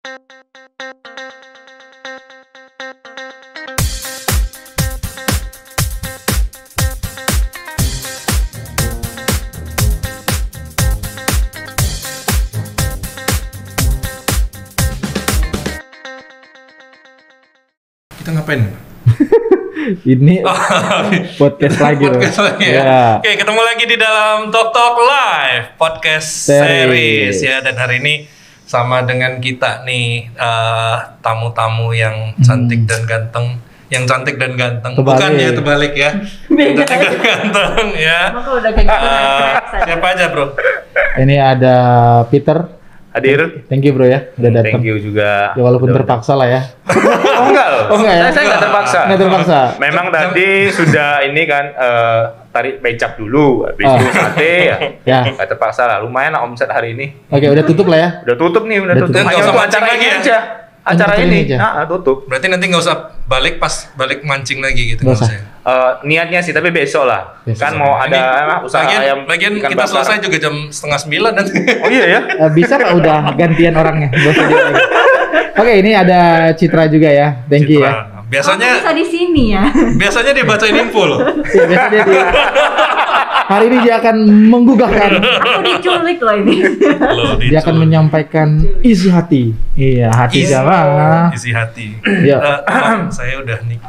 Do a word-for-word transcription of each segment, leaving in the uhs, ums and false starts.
Kita ngapain? Ini podcast lagi loh. Podcast lagi ya. Ya. Oke, ketemu lagi di dalam Talk Talk Live podcast series, Series. ya. Dan hari ini sama dengan kita nih eh, tamu-tamu yang cantik dan ganteng, yang cantik dan ganteng. Terbalik. Bukan ya terbalik ya. Beda. Cantik dan ganteng ya. Emang kalau udah kayak gitu Eh, kan siapa aja, Bro? Ini ada Peter. Hadir. Thank you bro ya, udah datang. Thank you juga. Ya walaupun Udah- terpaksa lah ya. Oh enggak loh. Oh, enggak ya? Saya, saya enggak terpaksa. Nggak terpaksa. Memang tadi sudah ini kan eh, tarik becak dulu, habis Oh. itu sate ya. Ya. Enggak terpaksa lah. Lumayan lah omset hari ini. Oke, udah tutup lah ya. Udah tutup nih, udah, Udah tutup. tutup. Nggak Hanya usah untuk mancing acara lagi ini ya? aja. Acara Untuk ini. ini aja. Ah, ah, tutup. Berarti nanti nggak usah balik pas balik mancing lagi gitu. Nggak nggak usah. usah. Eh, niatnya sih, tapi besok lah. Besok. Kan mau ada Ini, eh, usaha lagian, ayam lagian ikan kita bakar. selesai juga jam setengah sembilan nanti. Oh iya ya? Eh, bisa nggak udah gantian orangnya? Nggak usah dia lagi. Oke, ini ada Citra juga ya. Thank you ya. Citra. Biasanya Oh, bisa di sini ya. biasanya dia bacain info loh. Iya, biasa dia di... Hari ini dia akan menggugahkan. Aku diculik loh ini. Loh, Dia akan diculik. menyampaikan isi hati. Iya, hati Isi- siapa? isi hati. Iya. Eh, maaf, saya udah nik.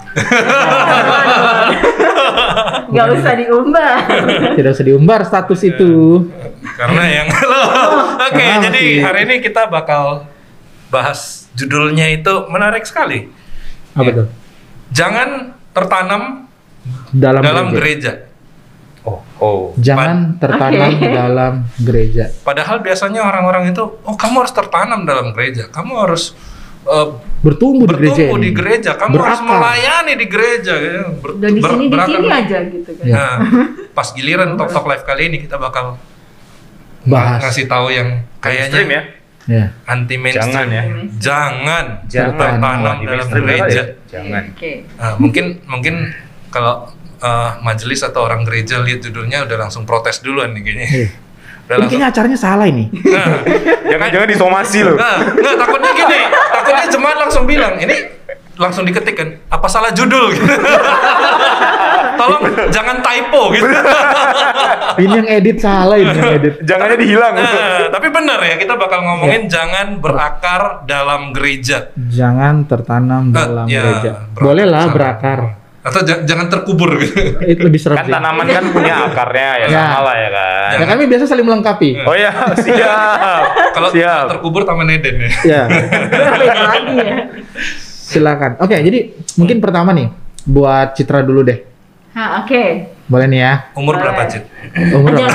Gak usah diumbar. Tidak usah diumbar status itu. Karena yang loh. Oke, Karena jadi masih- hari ini kita bakal bahas judulnya itu menarik sekali. Apa Ya. tuh? Jangan tertanam Dalam, dalam gereja. gereja. Oh, oh. Jangan tertanam Oke. dalam gereja. Padahal biasanya orang-orang itu, oh kamu harus tertanam dalam gereja. Kamu harus eh, Bertumbuh, di gereja bertumbuh ini. di gereja. Kamu harus Berakar. melayani di gereja. ya. Ber- Udah di ber- sini di berakar. sini aja gitu kan. Ya. Nah, pas giliran Talk Talk Live kali ini kita bakal Bahas. ngasih tahu yang Mainstream kayaknya ya? Ya. anti mainstream. Jangan ya. Jangan, Jangan. tertanam Wah, di dalam mainstream apa gereja. ya? Jangan. Oke. Nah, mungkin mungkin kalau eh, majelis atau orang gereja lihat judulnya udah langsung protes duluan nih kayaknya. Iya. Udah Ini langsung. kayaknya acaranya salah ini. Nah, Jangan-jangan disomasi loh. Nah, nggak takutnya gini, takutnya jemaat langsung bilang, ini langsung diketik kan, apa salah judul gitu. Tolong jangan typo gitu. Ini yang edit salah ini yang edit. Jangannya dihilang. Nah, tapi benar ya, kita bakal ngomongin jangan berakar dalam gereja. Jangan tertanam dalam ya, gereja. berakar Boleh lah sama. berakar. Atau j- jangan terkubur gitu. Itu lebih serem Kan sih. tanaman kan punya akarnya ya, Ya. sama lah ya kan. Ya kami biasa saling melengkapi. Oh ya, siap. Kalau siap. terkubur Taman Eden ya. Ya, Beda lagi ya. silakan. Oke, jadi mungkin pertama nih buat Citra dulu deh. Hah, oke. Boleh nih ya. Umur Boleh. berapa, Cit? Umur Aja. berapa?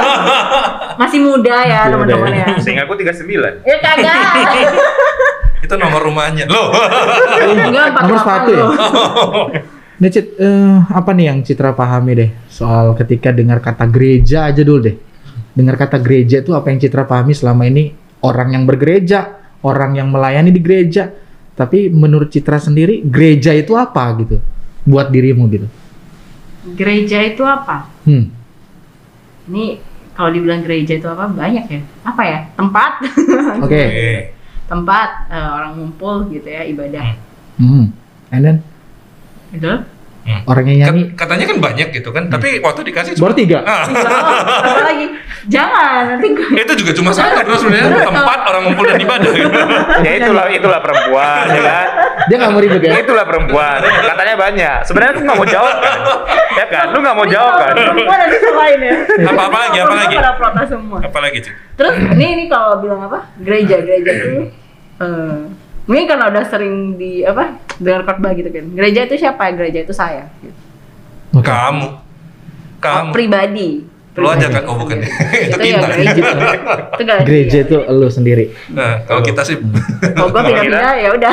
Masih muda ya Masih muda teman-teman ya. ya. Sehingga aku tiga puluh sembilan. Ya kagak. Itu nomor rumahnya. Loh. Enggak empat Nomor delapan satu ya? loh. Nih Cit, eh, apa nih yang Citra pahami deh soal ketika dengar kata gereja aja dulu deh. Dengar kata gereja itu apa yang Citra pahami selama ini? Orang yang bergereja, orang yang melayani di gereja. Tapi menurut Citra sendiri, gereja itu apa gitu? Buat dirimu gitu. Gereja itu apa? Hmm. Ini kalau dibilang gereja itu apa? Banyak ya. Apa ya? Tempat. Oke. Oke. Tempat eh, orang ngumpul gitu ya, ibadah. Hmm. And then Gitu. Hmm. orang yang nyanyi Kan- katanya kan banyak gitu kan, tapi waktu dikasih baru cuma tiga. Ah, Apa lagi? Jangan nanti gue. itu juga cuma satu terus sebenarnya tempat orang ngumpul dan ibadah gitu. Ya itulah itulah perempuan ya kan. Dia nggak mau ribet ya. Itulah perempuan. Katanya banyak. Sebenarnya lu nggak mau jawab kan? Ya kan? Lu nggak mau jawab kan? Perempuan ada selain ya. Apa apa lagi apa lagi? Pada protes semua. Apalagi Cit? Terus ini ini kalau bilang apa? Gereja, gereja itu eh mungkin karena udah sering di apa? Dengar khotbah gitu kan. Gereja itu siapa? Gereja itu saya. Gitu. Oke. Kamu. Kamu. Oh, pribadi. Lu aja kan, oh bukan ya. Itu Itu ya kita. gereja. Itu gereja. Gereja itu elu sendiri. Nah, kalau kita sih Kalau gua pindah-pindah ya udah.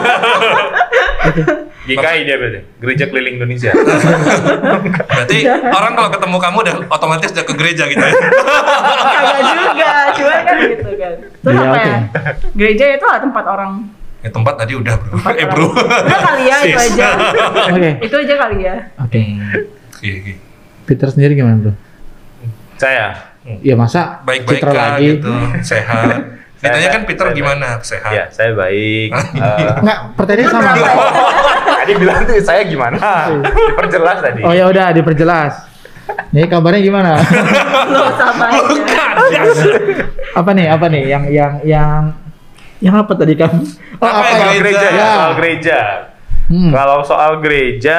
G K I dia berarti. Gereja Keliling Indonesia. berarti orang kalau ketemu kamu udah otomatis udah ke gereja gitu ya. Kagak juga, cuma kan gitu kan. Terus Iya, apa oke. ya? Gereja itu adalah tempat orang. Ya tempat tadi udah, Bro. Tempat eh, orang. Bro. Udah kali ya itu Sis. aja. Oke. Itu aja kali ya. Oke. Oke, oke. Peter sendiri gimana bro? Saya Ya masa Baik-baik Citra kan lagi. gitu, sehat. Ditanya Saya- kan Peter saya gimana? Sehat. Ya, saya baik. Eh, Enggak, pertanyaannya sama. tadi bilang tuh saya gimana? Diperjelas tadi. Oh ya udah diperjelas. Nih kabarnya gimana? Lo sama aja. Bukan. Apa nih? Apa nih? Yang yang yang yang apa tadi kamu? Oh, Apa apa yang Soal yang gereja ya, Ya. soal gereja. Hmm. Kalau soal gereja,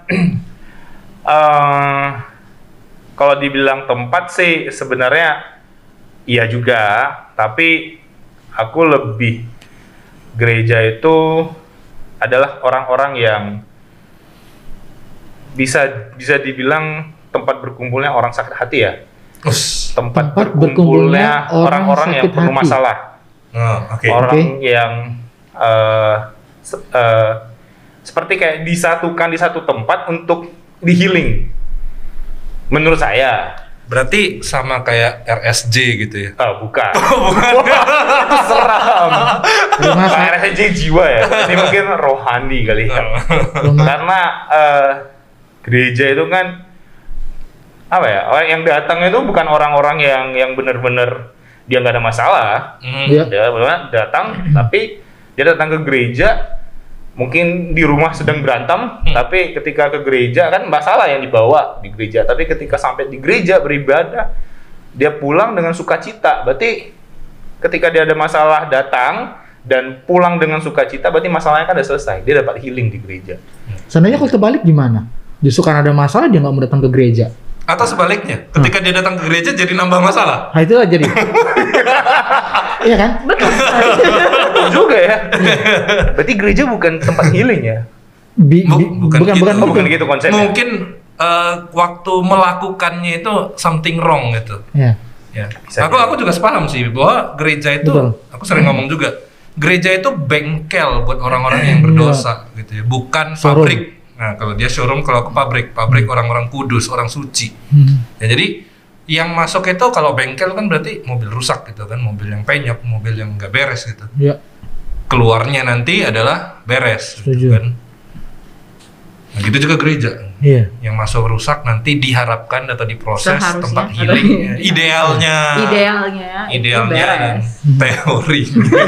eh, kalau dibilang tempat sih sebenarnya iya juga, tapi aku lebih gereja itu adalah orang-orang yang bisa bisa dibilang tempat berkumpulnya orang sakit hati ya, Us. tempat, Tempat berkumpulnya berkumpulnya orang orang-orang yang sakit penuh hati. masalah. Oh, oke. Orang Oke. yang eh, se- eh, seperti kayak disatukan di satu tempat untuk di healing. Menurut saya, Berarti sama kayak R S J gitu ya. ah bukan. Itu seram. Rumah Kayak sakit. R S J jiwa ya. Ini mungkin rohani kali ya. Rumah Karena eh, gereja itu kan apa ya? Orang yang datang itu bukan orang-orang yang yang benar-benar dia nggak ada masalah. Hmm. Iya. Dia benar datang, tapi dia datang ke gereja, mungkin di rumah sedang berantem, tapi ketika ke gereja kan masalah yang dibawa di gereja. Tapi ketika sampai di gereja beribadah, dia pulang dengan sukacita. Berarti ketika dia ada masalah datang dan pulang dengan sukacita, berarti masalahnya kan udah selesai. Dia dapat healing di gereja. Seandainya kalau terbalik gimana? Justru karena ada masalah dia nggak mau datang ke gereja. Atau sebaliknya, ketika dia datang ke gereja jadi nambah masalah. Nah itulah jadi. Iya kan? Betul. Betul juga ya. Berarti gereja bukan tempat healing ya. Bi- Bu- bi- bukan bukan gitu. bukan Oh, bukan gitu konsepnya. Mungkin eh, waktu melakukannya itu something wrong gitu. Ya. Ya. Bisa Aku jadi. aku juga sepaham sih bahwa gereja itu, Betul. aku sering ngomong juga, gereja itu bengkel buat orang-orang yang berdosa gitu ya, bukan Showroom. pabrik. Nah, kalau dia showroom, kalau aku pabrik, pabrik orang-orang kudus, orang suci. Hmm. Ya, jadi yang masuk itu kalau bengkel kan berarti mobil rusak gitu kan, mobil yang penyok, mobil yang nggak beres gitu. Ya. Keluarnya nanti adalah beres Setuju. gitu kan. Nah, gitu juga gereja. Iya. Yang masuk rusak nanti diharapkan atau diproses Seharusnya, tempat atau- healing. Idealnya. Idealnya, itu Idealnya beres. teori.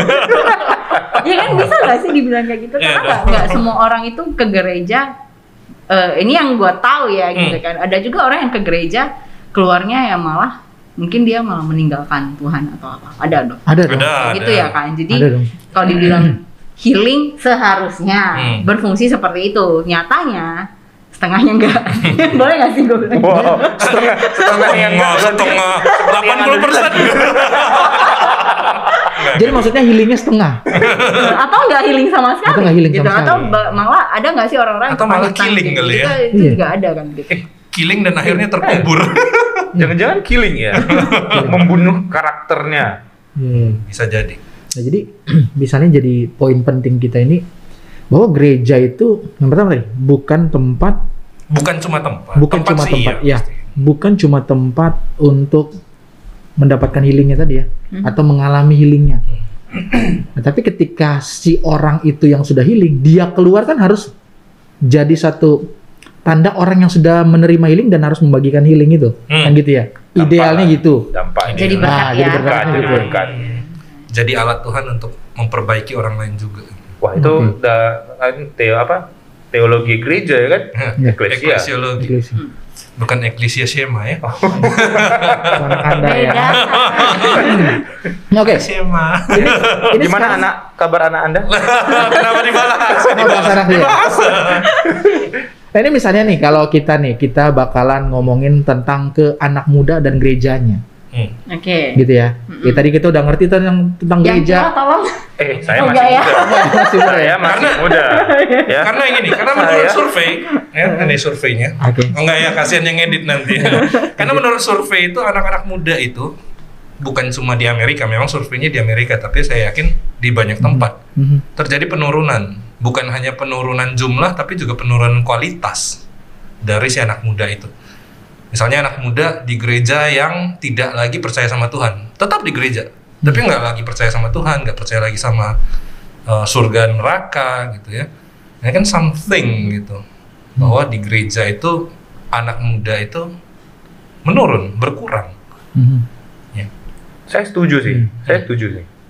Ya kan bisa nggak sih dibilang kayak gitu? Iya Karena dong. nggak nggak semua orang itu ke gereja. eh, ini yang gua tahu ya gitu Hmm. kan. Ada juga orang yang ke gereja keluarnya ya malah mungkin dia malah meninggalkan Tuhan atau apa. Ada dong. Ada dong. Ada. Kayak gitu ya kan. Jadi Ada dong. kalau dibilang healing seharusnya Hmm. berfungsi seperti itu. Nyatanya setengahnya enggak. Boleh nggak sih gue bilang? Wow, setengah setengah yang Setengah, setengah, delapan puluh persen. Jadi maksudnya healingnya setengah. Atau nggak healing sama sekali? Atau nggak healing gitu. sama Atau sekali. ba- malah ada nggak sih orang-orang Atau yang malah panitan killing gitu? kali ya. Itu, itu Iya. juga ada kan gitu. Killing dan akhirnya terkubur. jangan-jangan killing ya, membunuh karakternya. Iya. Bisa jadi. Nah, jadi misalnya jadi poin penting kita ini bahwa gereja itu yang pertama tadi bukan tempat, Bukan cuma tempat. bukan tempat cuma sih tempat, iya, ya, pasti. bukan cuma tempat untuk mendapatkan healingnya tadi ya, Mhm. atau mengalami healingnya. Nah, tapi ketika si orang itu yang sudah healing, dia keluar kan harus jadi satu tanda orang yang sudah menerima healing dan harus membagikan healing itu, Hmm. kan gitu ya. Idealnya Dampak- gitu. Dampaknya. Jadi berkat Nah, ya. jadi berkat. Berkat, jadi Gitu. berkat. Jadi alat Tuhan untuk memperbaiki orang lain juga. Wah itu Oke. udah kan, teo apa teologi gereja ya kan? Ya. Eklesia. Eklesiologi. Gitu sih. Bukan eklesia Shema ya. Anak Anda ya. Beda. Nah, Oke. Shema. Ini, ini Gimana sekarang- anak kabar anak anda? Kenapa dibahas? Oh, bahasa anak dia. Nah ini misalnya nih kalau kita nih kita bakalan ngomongin tentang ke anak muda dan gerejanya, Hmm. Oke. gitu ya. Ya tadi kita udah ngerti tentang tentang Yang gereja. tua tolong. Eh saya Oh, masih enggak ya? muda. Masih muda ya? Saya masih muda. Ya. Karena yang ini, karena menurut Saya- survei, ya, ini surveinya. Oke. Oh, enggak ya, kasihan yang edit nanti. Karena menurut survei itu anak-anak muda itu bukan cuma di Amerika, memang surveinya di Amerika, tapi saya yakin di banyak tempat Mhm. terjadi penurunan. Bukan hanya penurunan jumlah, tapi juga penurunan kualitas dari si anak muda itu. Misalnya anak muda di gereja yang tidak lagi percaya sama Tuhan, tetap di gereja, tapi nggak lagi percaya sama Tuhan, nggak percaya lagi sama uh, surga neraka gitu ya. Ini kan something gitu, bahwa di gereja itu anak muda itu menurun, berkurang. Mhm. Ya. Saya setuju sih. Hmm. Saya setuju sih.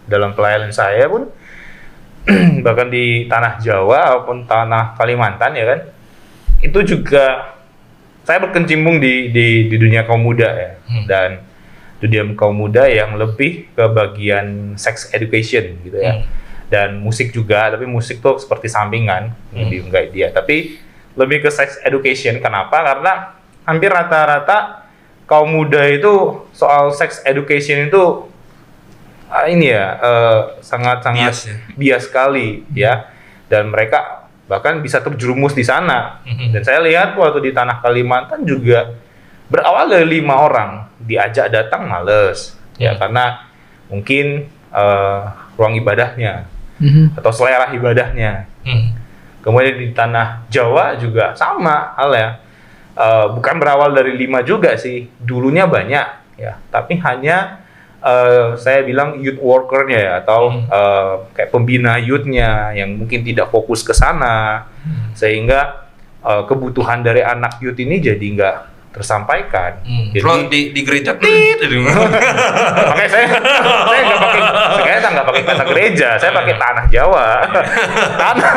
dalam pelayanan saya pun bahkan di tanah Jawa maupun tanah Kalimantan ya kan, itu juga saya berkecimpung di di, di dunia kaum muda ya, hmm. dan dunia kaum muda yang lebih ke bagian sex education gitu ya, hmm. dan musik juga, tapi musik tuh seperti sampingan hmm. di enggak dia, tapi lebih ke sex education. Kenapa? Karena hampir rata-rata kaum muda itu soal sex education itu uh, ini ya uh, sangat-sangat bias, ya? bias sekali ya, dan mereka bahkan bisa terjerumus di sana. Mm-hmm. Dan saya lihat waktu di tanah Kalimantan juga berawal dari lima orang diajak datang males, mm-hmm. ya karena mungkin uh, ruang ibadahnya mm-hmm. atau selera ibadahnya. Mm-hmm. Kemudian di tanah Jawa juga sama hal ya, uh, bukan berawal dari lima juga sih, dulunya banyak ya, tapi hanya Uh, saya bilang youth worker-nya ya, atau hmm. uh, kayak pembina youth-nya yang mungkin tidak fokus ke sana, hmm. sehingga uh, kebutuhan dari anak youth ini jadi nggak tersampaikan. Hmm. Jadi Kalau di, di gereja tit, makanya saya saya nggak pakai saya nggak pakai kata gereja, saya pakai tanah Jawa, tanah.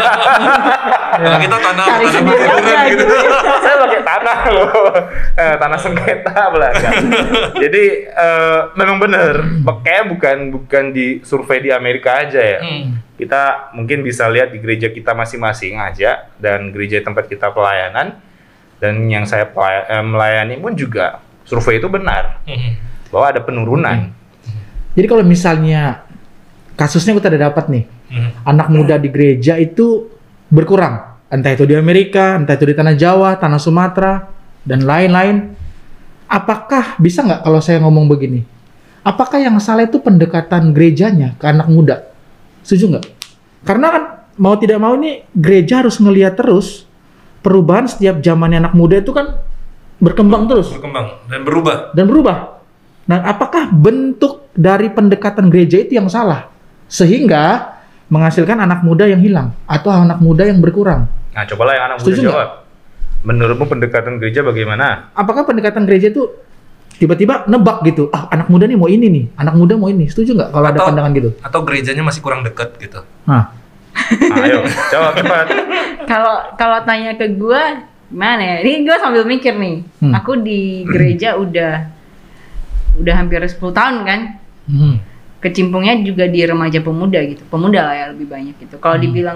Ya, kita tanah Cari tanah sendiri pegunungan aja gitu. gitu. Saya pakai tanah loh, eh, tanah sengketa belaka. Jadi uh, memang benar, kayaknya bukan bukan di survei di Amerika aja ya. Hmm. Kita mungkin bisa lihat di gereja kita masing-masing aja, dan gereja tempat kita pelayanan, dan yang saya pelay- eh, melayani pun juga survei itu benar hmm. bahwa ada penurunan. Hmm. Jadi kalau misalnya kasusnya kita udah dapat nih, hmm. anak muda di gereja itu berkurang. Entah itu di Amerika, entah itu di tanah Jawa, tanah Sumatera, dan lain-lain. Apakah, bisa nggak kalau saya ngomong begini, apakah yang salah itu pendekatan gerejanya ke anak muda? Setuju nggak? Karena kan mau tidak mau ini gereja harus ngelihat terus perubahan setiap zamannya anak muda itu kan berkembang terus. Berkembang dan berubah. Dan berubah. Nah, apakah bentuk dari pendekatan gereja itu yang salah? Sehingga menghasilkan anak muda yang hilang atau anak muda yang berkurang. Nah, cobalah yang anak muda jawab. Menurutmu pendekatan gereja bagaimana? Apakah pendekatan gereja itu tiba-tiba nebak gitu? Ah, anak muda nih mau ini nih, anak muda mau ini. Setuju nggak kalau ada pandangan gitu? Atau gerejanya masih kurang dekat gitu? Nah, nah ayo jawab cepat. Kalau kalau tanya ke gue, gimana ya? Ini gue sambil mikir nih. Hmm. Aku di gereja udah udah hampir sepuluh tahun kan. Hmm. Kecimpungnya juga di remaja pemuda gitu, pemuda lah ya lebih banyak gitu. Kalau hmm. dibilang,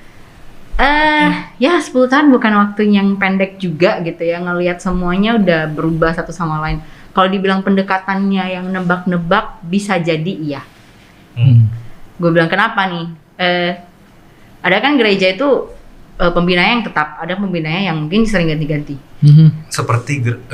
eh ya sepuluh tahun bukan waktu yang pendek juga gitu ya, ngelihat semuanya udah berubah satu sama lain. Kalau dibilang pendekatannya yang nebak-nebak, bisa jadi iya. Hmm. Gue bilang kenapa nih? Eh, ada kan gereja itu eh, pembinanya yang tetap, ada pembinanya yang mungkin sering ganti-ganti. Hmm. Seperti ger-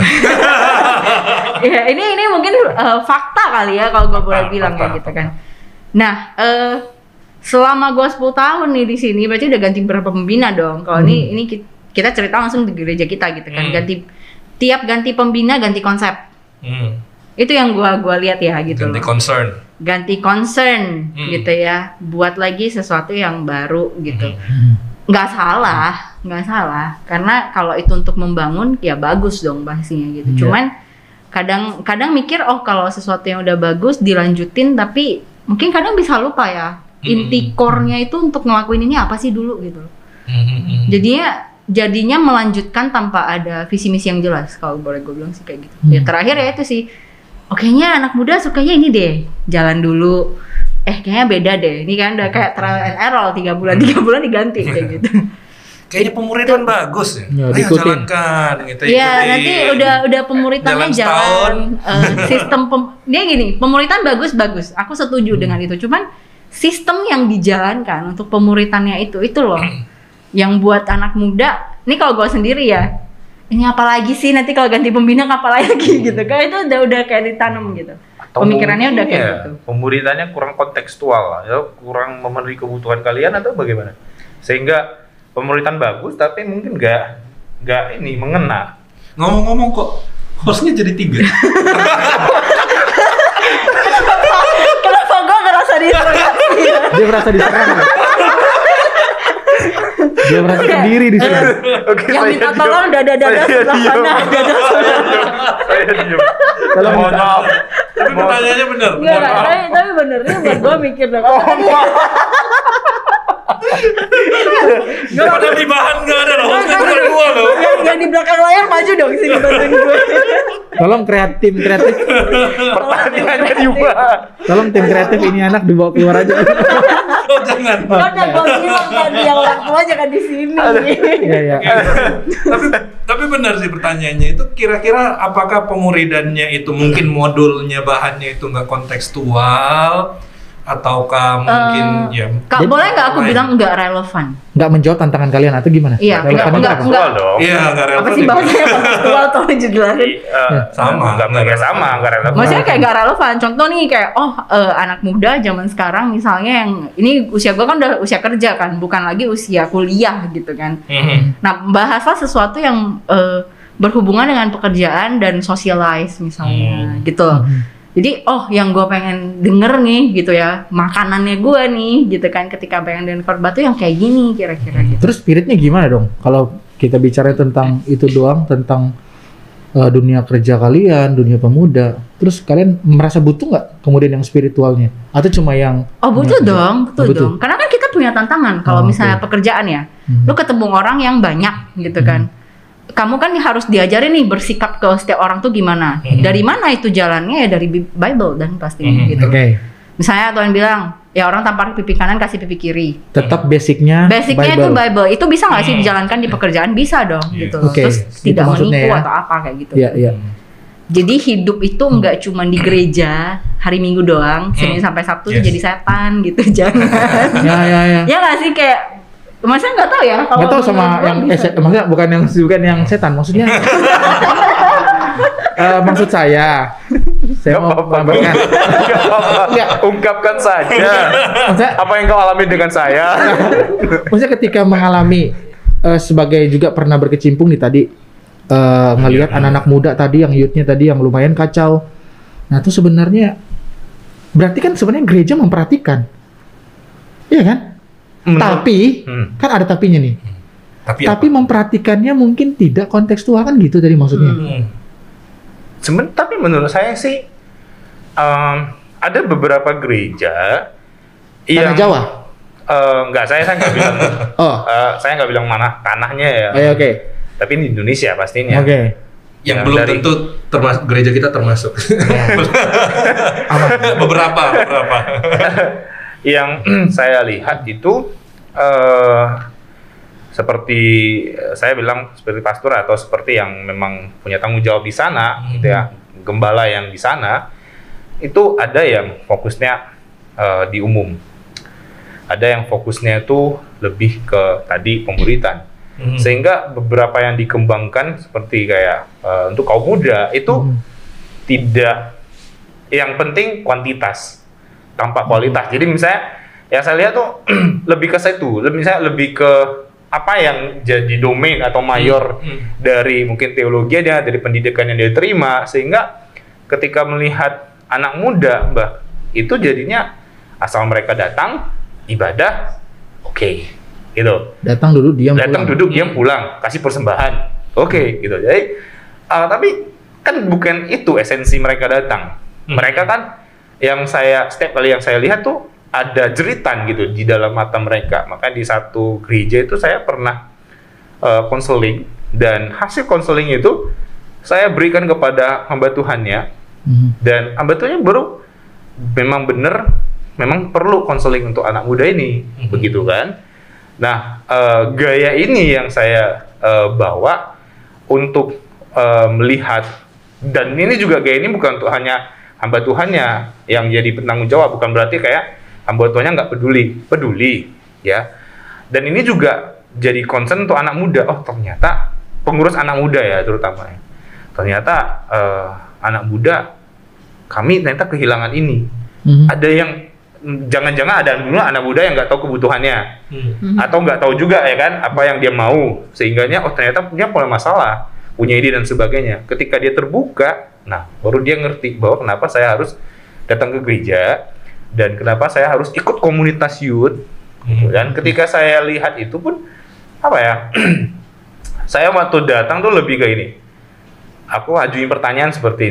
ya, ini ini mungkin uh, fakta kali ya kalau gue boleh bilang ya gitu kan. Nah, uh, selama gue sepuluh tahun nih di sini, berarti udah ganti berapa pembina dong. Kalau hmm. ini ini kita cerita langsung di gereja kita gitu kan. Hmm. Ganti tiap ganti pembina ganti konsep. Hmm. Itu yang gue gua lihat ya gitu. Ganti loh. concern. Ganti concern hmm. gitu ya. Buat lagi sesuatu yang baru gitu. Hmm. Nggak salah, nggak salah. Karena kalau itu untuk membangun ya bagus dong pastinya gitu. Hmm. Cuman kadang kadang mikir oh kalau sesuatu yang udah bagus dilanjutin, tapi mungkin kadang bisa lupa ya inti core-nya itu untuk ngelakuin ini apa sih dulu gitu. Jadinya jadinya melanjutkan tanpa ada visi misi yang jelas, kalau boleh gue bilang sih kayak gitu. Ya terakhir ya itu sih, oh kayaknya anak muda sukanya ini deh, jalan dulu. Eh kayaknya beda deh, ini kan udah kayak trial and error, tiga bulan tiga bulan diganti kayak gitu. Kayaknya pemuritan bagus ya. Ya, ayo jalankan gitu. Iya, nanti udah udah pemuritannya jalan, jalan uh, sistem pem, dia gini, pemuritan bagus-bagus. Aku setuju hmm. dengan itu. Cuman sistem yang dijalankan untuk pemuritannya itu itu loh yang buat anak muda. Ini kalau gue sendiri ya, ini apa lagi sih nanti kalau ganti pembina apa lagi gitu. Kan itu udah udah kayak ditanam gitu. Atau pemikirannya udah kayak ya, gitu. Pemuritannya kurang kontekstual, ya, kurang memenuhi kebutuhan kalian atau bagaimana? Sehingga pemuritan bagus tapi mungkin nggak nggak ini mengena. Ngomong-ngomong kok hostnya jadi tiga. Kenapa gue ngerasa diserang? Dia merasa diserang. Dia merasa sendiri di sini. Yang minta tolong dada-dada sebelah sana, dada sebelah. Saya diam. Tolong mohon maaf. Tapi pertanyaannya benar. Enggak, enggak, tapi, tapi benernya buat gue mikir dong. Gak padahal di bahan gak ada loh. Itu cuma dua loh. Yang, yang di belakang layar maju dong sini bantuin gue. Tolong kreatif kreatif. Pertanyaannya juga. Tolong tim kreatif ini anak dibawa keluar aja. Oh jangan. Kan udah gue bilang tadi yang orang tua jangan di sini. Iya iya. tapi tapi benar sih pertanyaannya itu, kira-kira apakah pemuridannya itu mungkin modulnya bahannya itu nggak kontekstual ataukah mungkin Eh, ya Kak, Jadi- boleh nggak aku lain. bilang nggak relevan? Nggak menjawab tantangan kalian atau gimana? Iya, Relevan enggak, itu enggak, apa? enggak. Soal dong. iya nggak relevan Apa sih ya. bahasanya kontekstual tolong dijelasin? Eh, Sama. Enggak enggak sama, enggak relevan. Maksudnya kayak gak relevan. Contoh nih kayak oh eh, anak muda zaman sekarang misalnya yang ini usia gue kan udah usia kerja kan, bukan lagi usia kuliah gitu kan. Mhm. Nah, bahaslah sesuatu yang eh, berhubungan dengan pekerjaan dan socialize misalnya Hmm. gitu. Jadi oh yang gue pengen denger nih gitu ya, makanannya gue nih gitu kan ketika pengen denger khotbah tuh yang kayak gini kira-kira gitu. Terus spiritnya gimana dong? Kalau kita bicara tentang itu doang, tentang uh, dunia kerja kalian, dunia pemuda, terus kalian merasa butuh nggak kemudian yang spiritualnya? Atau cuma yang Oh butuh dunia kerja? dong, betul Oh, butuh. dong. Karena kan kita punya tantangan kalau Oh, misalnya oke. pekerjaan ya, Hmm. lu ketemu orang yang banyak gitu kan. Kamu kan harus diajarin nih bersikap ke setiap orang tuh gimana. Hmm. Dari mana itu jalannya ya dari Bi- Bible dan pastinya Hmm, gitu. Oke, Misalnya Tuhan bilang, ya orang tampar pipi kanan kasih pipi kiri. tetap basicnya Basicnya itu Bible. Itu bisa nggak sih Hmm. dijalankan di pekerjaan? Bisa dong Iya. gitu. loh. Oke, Terus itu tidak maksudnya menipu ya. atau apa kayak gitu. Iya, iya. Jadi hidup itu nggak cuma di gereja hari Minggu doang, Senin Hmm. sampai Sabtu Yes. jadi setan gitu. Jangan. Ya, ya, ya. Ya nggak sih kayak masa nggak tahu ya kalau Nggak tahu sama menurut gua yang eh, bisa. se- maksudnya bukan yang bukan yang setan, maksudnya Eh, maksud saya saya Nggak mau apa-apa. mengabarkan Nggak apa-apa. Nggak. Ungkapkan saja. maksudnya, Apa yang kau alami dengan saya? maksudnya ketika mengalami eh, sebagai juga pernah berkecimpung nih tadi eh, ngelihat anak-anak muda tadi yang youthnya tadi yang lumayan kacau. Nah itu sebenarnya berarti kan sebenarnya gereja memperhatikan, iya kan? Menurut- Tapi Hmm. kan ada tapinya nih. Tapi Tapi memperhatikannya mungkin tidak kontekstual kan gitu tadi maksudnya. Hmm. Seben- tapi menurut saya sih em, ada beberapa gereja Tanah Jawa. eh, enggak, saya saya nggak bilang Oh, eh, saya nggak bilang mana tanahnya ya. oke oke. Tapi di Indonesia pastinya. Oke. yang Ya, belum dari- tentu termasuk gereja kita termasuk. beberapa beberapa. Yang saya lihat itu eh seperti eh, saya bilang seperti pastor atau seperti yang memang punya tanggung jawab di sana, Hmm. gitu ya, gembala yang di sana itu ada yang fokusnya eh, di umum, ada yang fokusnya itu lebih ke tadi pemuritan, Hmm. sehingga beberapa yang dikembangkan seperti kayak eh, untuk kaum muda itu Hmm. tidak, yang penting kuantitas tanpa kualitas. Jadi misalnya yang saya lihat tuh lebih ke situ, lebih misalnya lebih ke apa yang jadi domain atau mayor Hmm. dari mungkin teologinya, dari pendidikan yang dia terima, sehingga ketika melihat anak muda, Mbak, itu jadinya asal mereka datang ibadah, oke, gitu. Datang duduk diam Datang pulang. duduk diam pulang, kasih persembahan, oke, gitu. Jadi uh, tapi kan bukan itu esensi mereka datang. Hmm. Mereka kan yang saya setiap kali yang saya lihat tuh ada jeritan gitu di dalam mata mereka. Maka di satu gereja itu saya pernah uh, konseling, dan hasil konseling itu saya berikan kepada hamba Tuhannya, Hmm. dan hamba Tuhannya baru memang benar memang perlu konseling untuk anak muda ini, Mhm. begitu kan. Nah, eh, gaya ini yang saya eh, bawa untuk eh, melihat, dan ini juga gaya ini bukan untuk hanya hamba Tuhannya yang jadi penanggung jawab, bukan berarti kayak hamba Tuhannya nggak peduli, peduli, ya. Dan ini juga jadi concern untuk anak muda. Oh, ternyata pengurus anak muda ya terutama. Ternyata eh, anak muda kami ternyata kehilangan ini. Hmm. Ada yang jangan-jangan ada dulu anak muda yang nggak tahu kebutuhannya, Hmm. atau nggak tahu juga ya kan apa yang dia mau, sehingganya oh ternyata punya pola masalah, punya ide dan sebagainya. Ketika dia terbuka, nah baru dia ngerti bahwa kenapa saya harus datang ke gereja dan kenapa saya harus ikut komunitas youth. Hmm. Dan ketika saya lihat itu pun apa ya, saya waktu datang tuh lebih ke ini, aku ajuin pertanyaan seperti ini,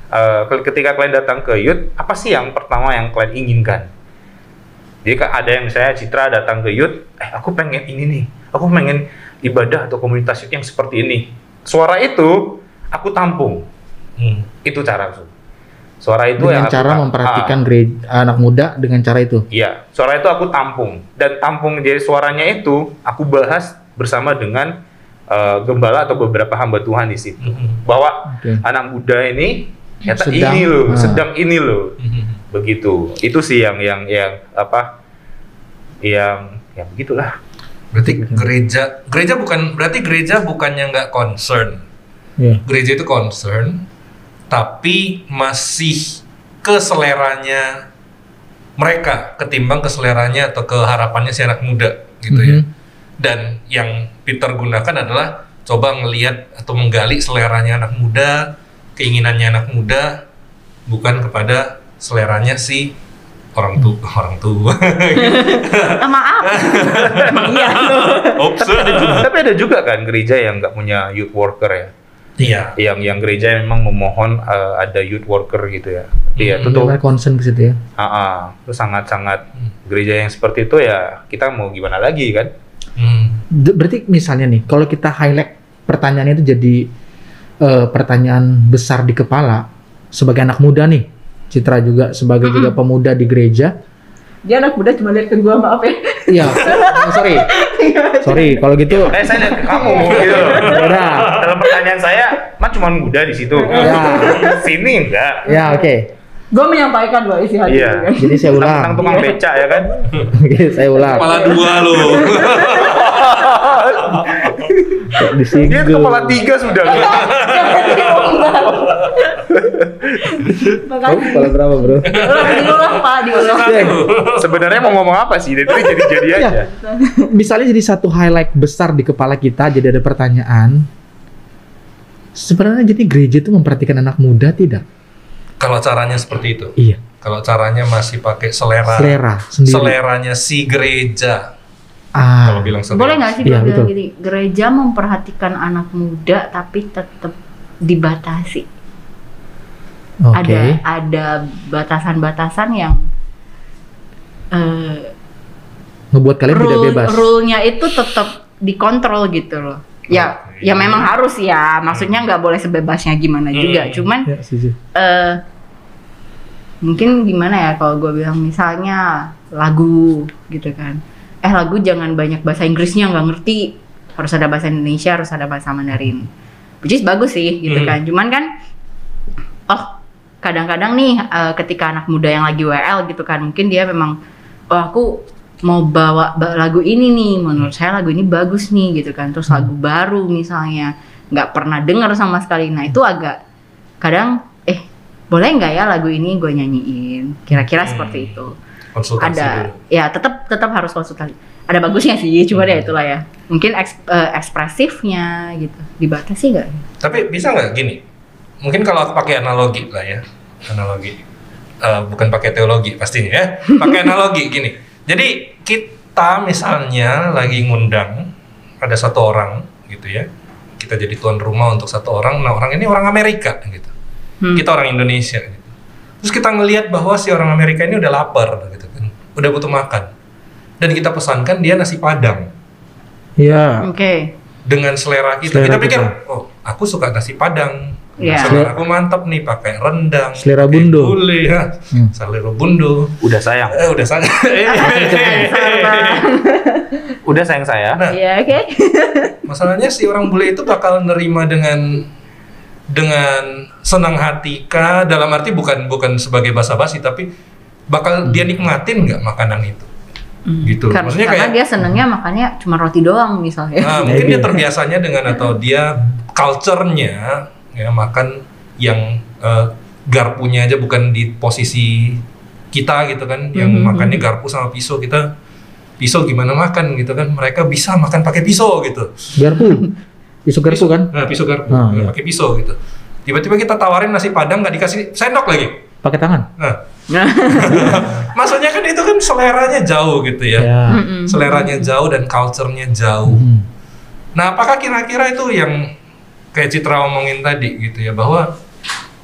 uh, ketika kalian datang ke youth, apa sih yang pertama yang kalian inginkan? Jadi kan ada yang misalnya Citra datang ke youth, eh aku pengen ini nih, aku pengen ibadah atau komunitas youth yang seperti ini. Suara itu aku tampung, hmm. itu cara aku. Suara itu dengan yang cara aku, memperhatikan ah, gereja, anak muda dengan cara itu. Iya, suara itu aku tampung dan tampung jadi suaranya itu aku bahas bersama dengan uh, gembala atau beberapa hamba Tuhan di situ. Mm-hmm. Bahwa okay. anak muda ini ternyata sedang, ini loh, ah. sedang ini loh. Mm-hmm. Begitu. Itu sih yang yang yang apa? Yang ya begitulah. Berarti gereja gereja bukan berarti gereja bukannya nggak concern. Yeah. Gereja itu concern, tapi masih ke seleranya mereka ketimbang ke seleranya atau ke harapannya si anak muda gitu mm-hmm. ya. Dan yang Peter gunakan adalah coba ngelihat atau menggali seleranya anak muda, keinginannya anak muda, bukan kepada seleranya si orang tua orang tua. Ah, maaf. Emang iya. tapi, ada juga, tapi ada juga kan gereja yang nggak punya youth worker ya. Iya. Yang yang gereja memang memohon uh, ada youth worker gitu ya. Iya, hmm. itu tuh. concern ke situ ya. Ah, itu sangat-sangat hmm. gereja yang seperti itu ya kita mau gimana lagi kan? Hmm. Berarti misalnya nih, kalau kita highlight pertanyaannya itu jadi uh, pertanyaan besar di kepala sebagai anak muda nih, Citra juga sebagai mm-hmm. juga pemuda di gereja. Dia anak muda cuma lihat ke gua, maaf ya. Iya, oh, sorry, sorry. Kalau gitu, eh saya lihat ke kamu gitu. Beda. Dalam pertanyaan saya, mah cuma muda di situ. Ya. Sini enggak. Ya, oke. Okay. Gue menyampaikan dua isi hati. Iya. Kan? Jadi saya ulang. Tentang tukang beca ya kan? Oke, saya ulang. Kepala dua loh. Dia kepala tiga sudah. Oh, kepala berapa bro? Diulang Pak, diulang. Sebenarnya mau ngomong apa sih? Itu jadi-jadi aja. Ya. Misalnya jadi satu highlight besar di kepala kita, jadi ada pertanyaan. Sebenarnya jadi gereja itu memperhatikan anak muda tidak? Kalau caranya seperti itu. Iya. Kalau caranya masih pakai selera. Selera sendiri. Seleranya si gereja. Ah. Kalau bilang sendiri. Boleh nggak sih Iya, bilang betul. gini, gereja memperhatikan anak muda tapi tetap dibatasi. Oke. Ada ada batasan-batasan yang uh, Ngebuat kalian tidak rule, bebas. rule-nya itu tetap dikontrol gitu loh. Ya, Okay. ya memang harus ya. Maksudnya nggak boleh sebebasnya gimana Hmm. juga. Cuman Ya, setuju. eh mungkin gimana ya kalau gue bilang misalnya lagu gitu kan. Eh lagu jangan banyak bahasa Inggrisnya, nggak ngerti. Harus ada bahasa Indonesia, harus ada bahasa Mandarin. Which is bagus sih gitu Hmm. kan. Cuman kan oh kadang-kadang nih eh, ketika anak muda yang lagi W L gitu kan, mungkin dia memang oh aku mau bawa ba- lagu ini nih, menurut saya lagu ini bagus nih gitu kan, terus lagu baru misalnya nggak pernah dengar sama sekali, nah itu agak kadang eh boleh nggak ya lagu ini gue nyanyiin, kira-kira Hmm. seperti itu. Konsultasi Ada dulu. ya tetap tetap harus konsultasi, ada bagusnya sih, cuma ya itulah ya mungkin eks- eh, ekspresifnya gitu dibatasi nggak? Tapi bisa nggak gini? Mungkin kalau aku pakai analogi lah ya, analogi, Eh, bukan pakai teologi pastinya ya, pakai analogi gini. Jadi kita misalnya lagi ngundang ada satu orang gitu ya, kita jadi tuan rumah untuk satu orang. Nah orang ini orang Amerika gitu, Hmm. kita orang Indonesia gitu. Terus kita ngelihat bahwa si orang Amerika ini udah lapar gitu kan, udah butuh makan, dan kita pesankan dia nasi Padang. Iya. Oke. Dengan selera kita, Selera kita pikir, kita. oh aku suka nasi Padang, Iya. selera aku mantap nih, pakai rendang, Selera pakai bundo. gulai, ya. Hmm. Selera bundo, Udah sayang. eh udah saja. Udah sayang saya. Nah, Iya oke. masalahnya si orang bule itu bakal nerima dengan dengan senang hati kah? Dalam arti bukan bukan sebagai basa-basi, tapi bakal dia nikmatin nggak makanan itu, gitu. Karena, Maksudnya karena kayak dia senengnya makannya cuma roti doang misalnya. Nah, mungkin dia terbiasanya dengan atau dia culture-nya ya makan yang eh, garpunya aja bukan di posisi kita gitu kan, yang Mhm. makannya garpu sama pisau, kita pisau gimana makan gitu kan, mereka bisa makan pakai pisau gitu. Garpu. Isu garpu kan? Nah, pisau garpu, Ah, nah, iya. pakai pisau gitu. Tiba-tiba kita tawarin nasi Padang nggak dikasih sendok lagi. Pakai tangan. Nah, maksudnya kan itu kan seleranya jauh gitu ya. Ya. Mm-mm. Seleranya jauh dan culture-nya jauh. Hmm. Nah, apakah kira-kira itu yang kayak Citra omongin tadi gitu ya, bahwa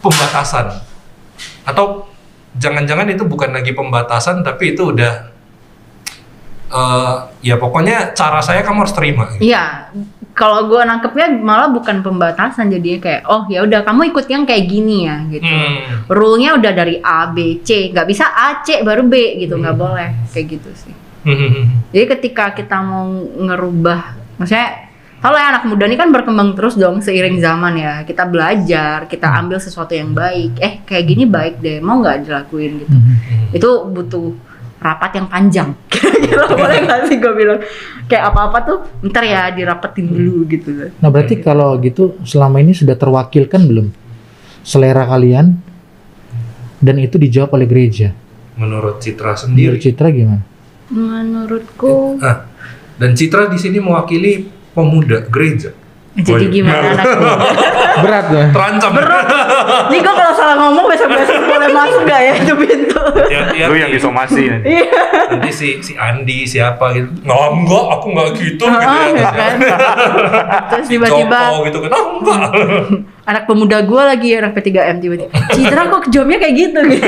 pembatasan, atau jangan-jangan itu bukan lagi pembatasan tapi itu udah uh, ya pokoknya cara saya kamu harus terima gitu. Iya, kalau gue nangkepnya malah bukan pembatasan, jadinya kayak oh ya udah kamu ikut yang kayak gini ya gitu. Hmm. Rule-nya udah dari A, B, C, nggak bisa A, C baru B gitu, nggak hmm. boleh kayak gitu sih. Jadi ketika kita mau ngerubah, maksudnya kalau ya anak muda ini kan berkembang terus dong seiring zaman ya. Kita belajar, kita ambil sesuatu yang baik. Eh kayak gini baik deh, mau nggak dilakuin gitu. Mm-hmm. Itu butuh rapat yang panjang. Kira-kira boleh nggak sih gue bilang? Kayak apa-apa tuh ntar ya dirapetin dulu gitu. Nah berarti kalau gitu selama ini sudah terwakilkan belum selera kalian dan itu dijawab oleh gereja? Menurut Citra sendiri. Menurut Citra gimana? Menurutku. Ah, dan Citra di sini mewakili pemuda gereja. Jadi oh, iya. gimana anak muda? Berat loh. Terancam. Berat. Nih gue kalau salah ngomong besok-besok boleh masuk gak ya itu pintu? Ya, ya, Lu yang disomasi nanti. Nanti si si Andi siapa gitu. Nggak, enggak, aku nggak gitu Oh, gitu ya. kan? Terus Si tiba-tiba Joko gitu kan. Oh, enggak. anak pemuda gue lagi anak P tiga M tiba-tiba. Citra kok jobnya kayak gitu gitu.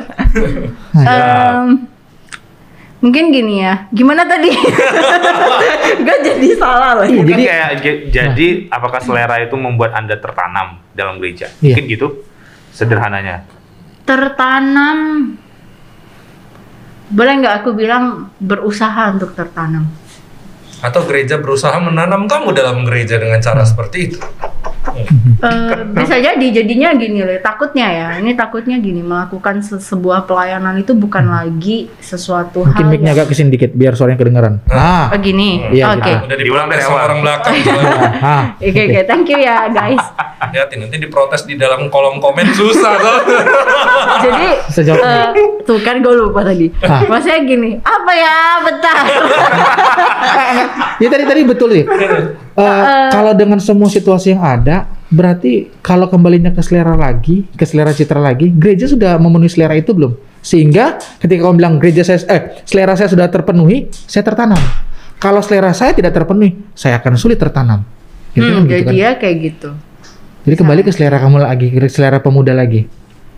um, Mungkin gini ya, gimana tadi? Gak jadi salah lagi. Mungkin kayak j- jadi apakah selera itu membuat Anda tertanam dalam gereja? Iya. Mungkin gitu sederhananya. Tertanam, boleh nggak aku bilang berusaha untuk tertanam? Atau gereja berusaha menanam kamu dalam gereja dengan cara seperti itu. Uh, bisa jadi jadinya gini loh, takutnya ya, ini takutnya gini, melakukan se- sebuah pelayanan itu bukan lagi sesuatu Mungkin hal mic-nya yang agak kesini dikit biar suaranya kedengeran. Ah. oh, gini, Iya, oke, gitu. Udah Diulang diulang dari sama awal. orang belakang. Ah. oke oke, thank you ya guys. Hati-hati nanti diprotes di dalam kolom komen susah tuh. Jadi Sejauh uh, tuh kan gue lupa tadi, Ah. maksudnya gini, apa ya, bentar. Ya tadi tadi betul sih. Uh, kalau dengan semua situasi yang ada, berarti kalau kembalinya ke selera lagi, ke selera Citra lagi, gereja sudah memenuhi selera itu belum? Sehingga ketika kamu bilang gereja saya, eh selera saya sudah terpenuhi, saya tertanam. Kalau selera saya tidak terpenuhi, saya akan sulit tertanam. Gitu Hmm, kan, gitu jadi kan? ya kayak gitu. Jadi kembali ke selera kamu lagi, ke selera pemuda lagi.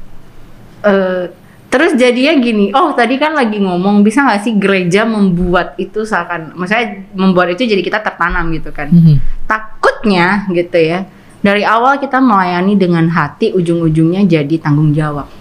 Uh, terus jadinya gini, oh tadi kan lagi ngomong bisa nggak sih gereja membuat itu seakan, maksudnya membuat itu jadi kita tertanam gitu kan? Mhm. Takutnya gitu ya, dari awal kita melayani dengan hati, ujung-ujungnya jadi tanggung jawab.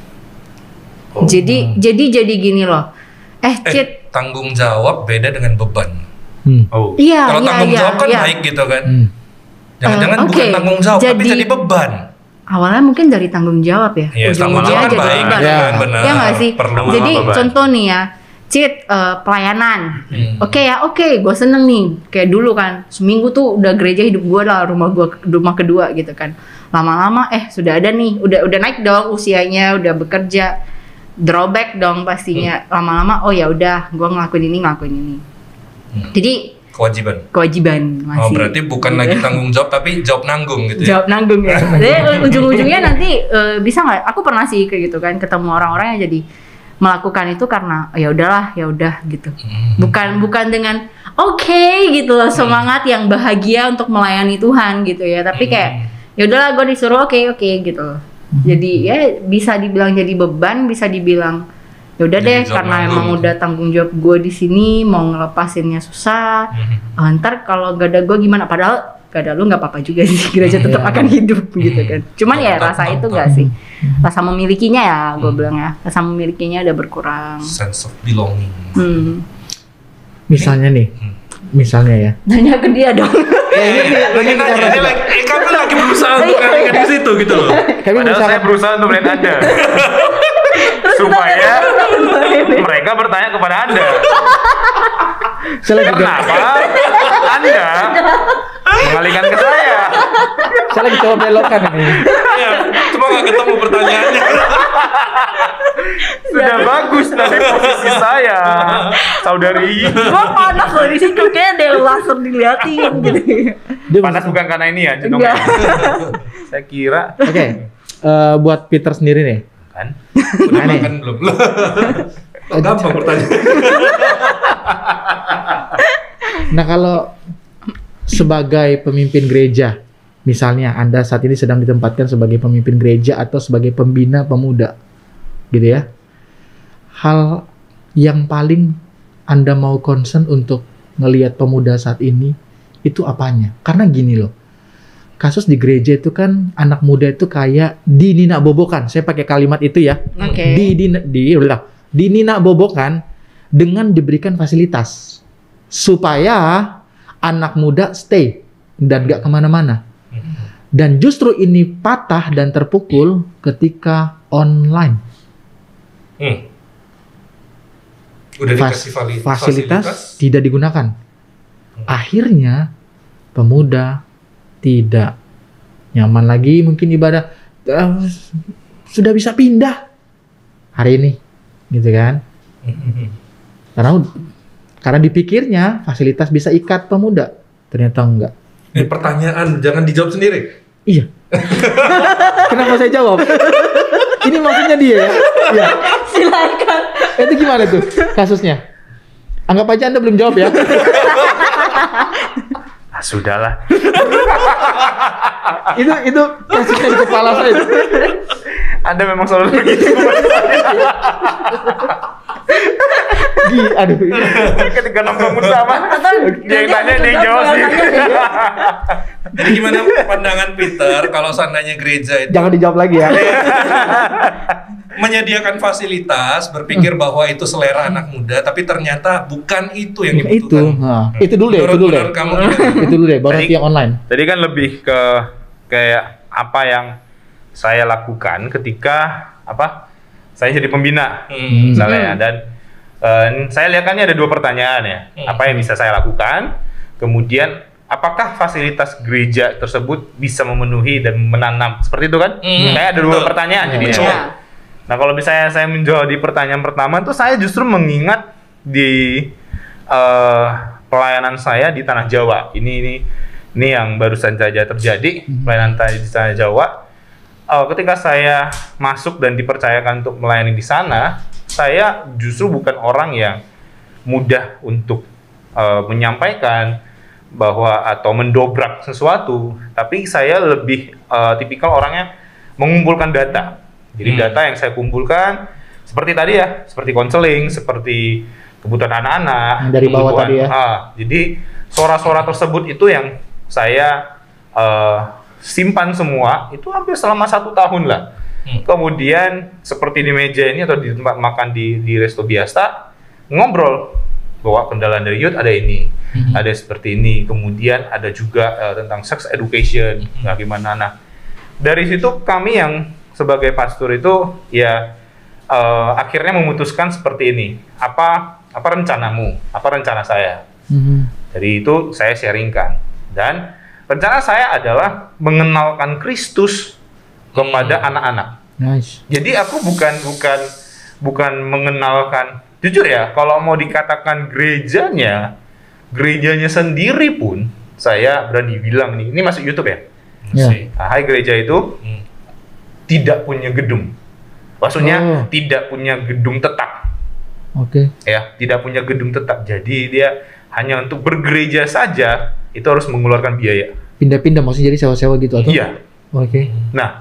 Oh. Jadi jadi jadi gini loh, eh Eh, Cit, tanggung jawab beda dengan beban. Hmm. Oh. iya Kalau iya tanggung iya, jawab kan iya. baik gitu kan. Hmm. Jangan-jangan Eh, bukan oke. tanggung jawab tapi Jadi- jadi beban. Awalnya mungkin dari tanggung jawab ya, Iya, tanggung ujung-ujungnya jawab kan jadi baik beban. gitu Ya. kan, benar. Iya nggak sih? Perlu. Jadi beban. contoh nih ya, Cit, eh, pelayanan. Hmm. Oke ya, oke, gue seneng nih. Kayak dulu kan, seminggu tuh udah gereja hidup gue lah, rumah gue rumah kedua gitu kan. Lama-lama, eh sudah ada nih, udah udah naik dong usianya, udah bekerja, drawback dong pastinya. Lama-lama, oh ya udah, gue ngelakuin ini, ngelakuin ini. Hmm. Jadi Kewajiban. kewajiban masih. Oh, berarti bukan lagi tanggung jawab tapi jawab nanggung gitu ya. Jawab nanggung ya. Jadi ujung-ujungnya nanti eh, bisa nggak? Aku pernah sih kayak gitu kan, ketemu orang-orang yang jadi melakukan itu karena "Oh, ya udahlah, ya udah gitu. Hmm. Bukan bukan dengan oke gitu loh, semangat yang bahagia untuk melayani Tuhan gitu ya. Tapi kayak ya udahlah, gue disuruh oke oke gitu loh. Jadi ya bisa dibilang jadi beban, bisa dibilang ya udah Jadi deh job karena nanggung emang gitu. udah tanggung jawab gue di sini, mau ngelepasinnya susah. Hmm. Oh, ntar kalau gak ada gue gimana? Padahal gak ada lu nggak apa-apa juga sih, gereja tetap Iya. akan hidup gitu kan. Cuman ya Tetap, rasa tetap. itu gak sih, rasa memilikinya ya gue Hmm. bilang ya, rasa memilikinya udah berkurang. Sense of belonging. Hmm. Misalnya nih, Hmm. misalnya ya. Nanya ke dia dong. Eh, lagi nanya, ini lagi, eh, kami lagi berusaha untuk kalian di situ gitu loh. Kami Padahal misalkan saya berusaha untuk melihat Anda. Supaya mereka bertanya kepada Anda. saya lagi coba, Kenapa Anda mengalihkan ke saya? saya lagi coba belokkan ini. Iya, cuma nggak ketemu pertanyaannya. Sudah bagus dari posisi saya, saudari. Gue panas loh di situ, kayak ada yang langsung diliatin gitu. Dia Panas bisa- bukan karena ini ya, Enggak. jendongnya. Saya kira Oke, eh, buat Peter sendiri nih. kan. Udah Aneh. makan belum? Oh, gampang pertanyaan. Nah kalau sebagai pemimpin gereja Misalnya Anda saat ini sedang ditempatkan sebagai pemimpin gereja atau sebagai pembina pemuda, gitu ya. Hal yang paling Anda mau concern untuk ngelihat pemuda saat ini itu apanya? Karena gini loh, kasus di gereja itu kan anak muda itu kayak dininak bobokan. Saya pakai kalimat itu ya. Oke. Di di di ulah, dininak bobokan dengan diberikan fasilitas supaya anak muda stay dan gak kemana-mana. Dan justru ini patah dan terpukul ketika online. Hmm. Udah Fas- dikasih vali- fasilitas, fasilitas tidak digunakan. Akhirnya pemuda tidak nyaman lagi mungkin ibadah, uh, sudah bisa pindah hari ini, gitu kan? Karena karena dipikirnya fasilitas bisa ikat pemuda, ternyata enggak. Ini pertanyaan, jangan dijawab sendiri. Iya. Kenapa saya jawab? Ini maksudnya dia ya? Iya. Silakan. Itu gimana tuh kasusnya? Anggap aja Anda belum jawab ya. Ah, sudahlah. itu itu kasusnya di kepala saya. Anda memang selalu begitu. Di, aduh. Ketika nongkrong bersama, dia yang tanya, dia yang jawab sih. Jadi gimana pandangan Peter kalau seandainya gereja itu Jangan dijawab lagi ya. menyediakan fasilitas, berpikir bahwa itu selera anak muda, tapi ternyata bukan itu yang Itu, dibutuhkan. nah, itu dulu deh, itu Menurut, dulu deh. menurut kamu gimana? Itu dulu deh, baru Tadi- nanti yang online. Tadi kan lebih ke kayak apa yang saya lakukan ketika apa? Saya jadi pembina, Hmm. misalnya ya. Dan eh, saya lihat kan ini ada dua pertanyaan ya. Hmm. Apa yang bisa saya lakukan? Kemudian apakah fasilitas gereja tersebut bisa memenuhi dan menanam? Seperti itu kan? Hmm. Kayak ada dua Betul. pertanyaan Hmm. jadinya. Iya. Nah, kalau misalnya saya menjawab di pertanyaan pertama itu saya justru mengingat di eh, pelayanan saya di tanah Jawa. Ini ini ini yang barusan saja terjadi, pelayanan saya di tanah Jawa. Eh, ketika saya masuk dan dipercayakan untuk melayani di sana, saya justru bukan orang yang mudah untuk eh, menyampaikan bahwa atau mendobrak sesuatu, tapi saya lebih eh, tipikal orangnya mengumpulkan data. Jadi Hmm. data yang saya kumpulkan seperti tadi ya, seperti konseling, seperti kebutuhan anak-anak, Yang dari bawah kebutuhan- tadi ya. ah, jadi suara-suara tersebut itu yang saya eh, simpan semua itu hampir selama satu tahun lah. Hmm. Kemudian seperti di meja ini atau di tempat makan di di resto biasa ngobrol bahwa kendala dari youth ada ini, Hmm. ada seperti ini. Kemudian ada juga eh, tentang sex education, nah gimana. Nah dari situ kami yang sebagai pastor itu ya eh, akhirnya memutuskan seperti ini. Apa apa rencanamu? Apa rencana saya? Mhm. Jadi itu saya sharingkan. Dan rencana saya adalah mengenalkan Kristus kepada Hmm. anak-anak. Nice. Jadi aku bukan bukan bukan mengenalkan. Jujur ya, kalau mau dikatakan gerejanya, gerejanya sendiri pun saya berani bilang nih, ini masuk YouTube ya. Ya. Masih. Nah, hai gereja itu Hmm. tidak punya gedung. Maksudnya Oh. tidak punya gedung tetap. Oke. Ya, tidak punya gedung tetap. Jadi dia hanya untuk bergereja saja itu harus mengeluarkan biaya. Pindah-pindah maksudnya jadi sewa-sewa gitu atau? Iya. Oke. Nah,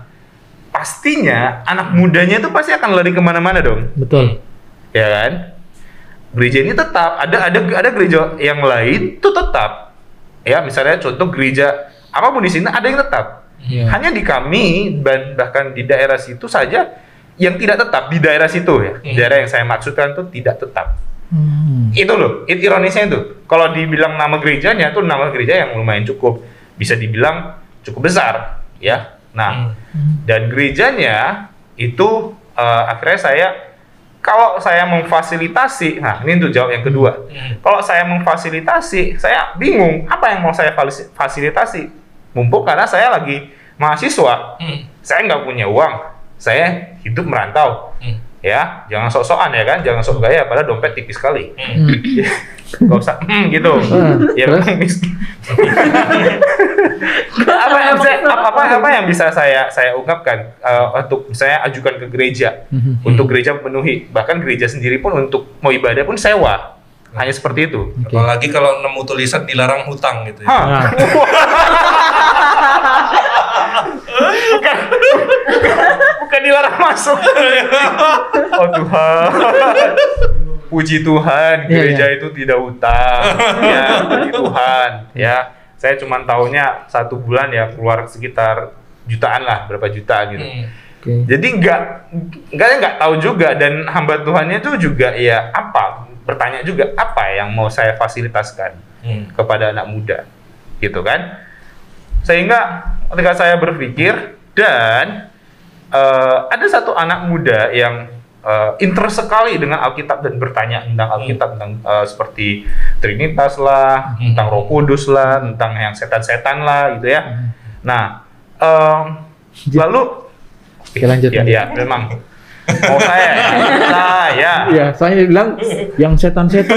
pastinya anak mudanya itu pasti akan lari kemana-mana dong, Betul. ya kan? Gereja ini tetap ada ada ada gereja yang lain itu tetap, ya misalnya contoh gereja apapun di sini ada yang tetap. Iya. Hanya di kami dan bahkan di daerah situ saja yang tidak tetap di daerah situ ya. Hmm. Daerah yang saya maksudkan itu tidak tetap. Hmm. Itu loh, it ironisnya itu. Kalau dibilang nama gerejanya itu nama gereja yang lumayan cukup, bisa dibilang cukup besar, ya. Nah, Hmm. dan gerejanya itu eh, akhirnya saya kalau saya memfasilitasi, nah ini untuk jawab yang kedua. Hmm. Kalau saya memfasilitasi, saya bingung apa yang mau saya falis- fasilitasi. Mumpuk karena saya lagi mahasiswa, Hmm. saya nggak punya uang, saya hidup merantau. Hmm. Ya, jangan sok-sokan ya kan, jangan sok gaya, padahal dompet tipis sekali. Hmm. Gak usah, hmm, gitu. Hmm, Ya, terus? memang miskin. apa yang bisa, apa, apa, apa yang bisa saya saya ungkapkan eh, untuk saya ajukan ke gereja Mhm. untuk gereja memenuhi, bahkan gereja sendiri pun untuk mau ibadah pun sewa, hanya seperti itu. Oke. Apalagi kalau nemu tulisan dilarang hutang gitu ya. Hah. Nah, bukan, bukan dilarang masuk. Oh Tuhan, puji Tuhan, gereja Iya, iya. itu tidak utang. Ya, puji Tuhan. Ya, saya cuma taunya satu bulan ya keluar sekitar jutaan lah, berapa juta gitu. Hmm. Oke. Jadi nggak nggak nggak tahu juga, dan hamba Tuhannya itu juga ya apa bertanya juga apa yang mau saya fasilitaskan Hmm. kepada anak muda, gitu kan? Sehingga ketika saya berpikir dan eh, ada satu anak muda yang eh, interest sekali dengan Alkitab dan bertanya tentang Alkitab, tentang eh, seperti Trinitas lah, Hmm. tentang Roh Kudus lah, tentang yang setan-setan lah, gitu ya. Nah, em, lalu Oke, lanjut, ya, lanjut. ya, memang mau saya, ya, saya. Iya, soalnya dia bilang yang setan-setan.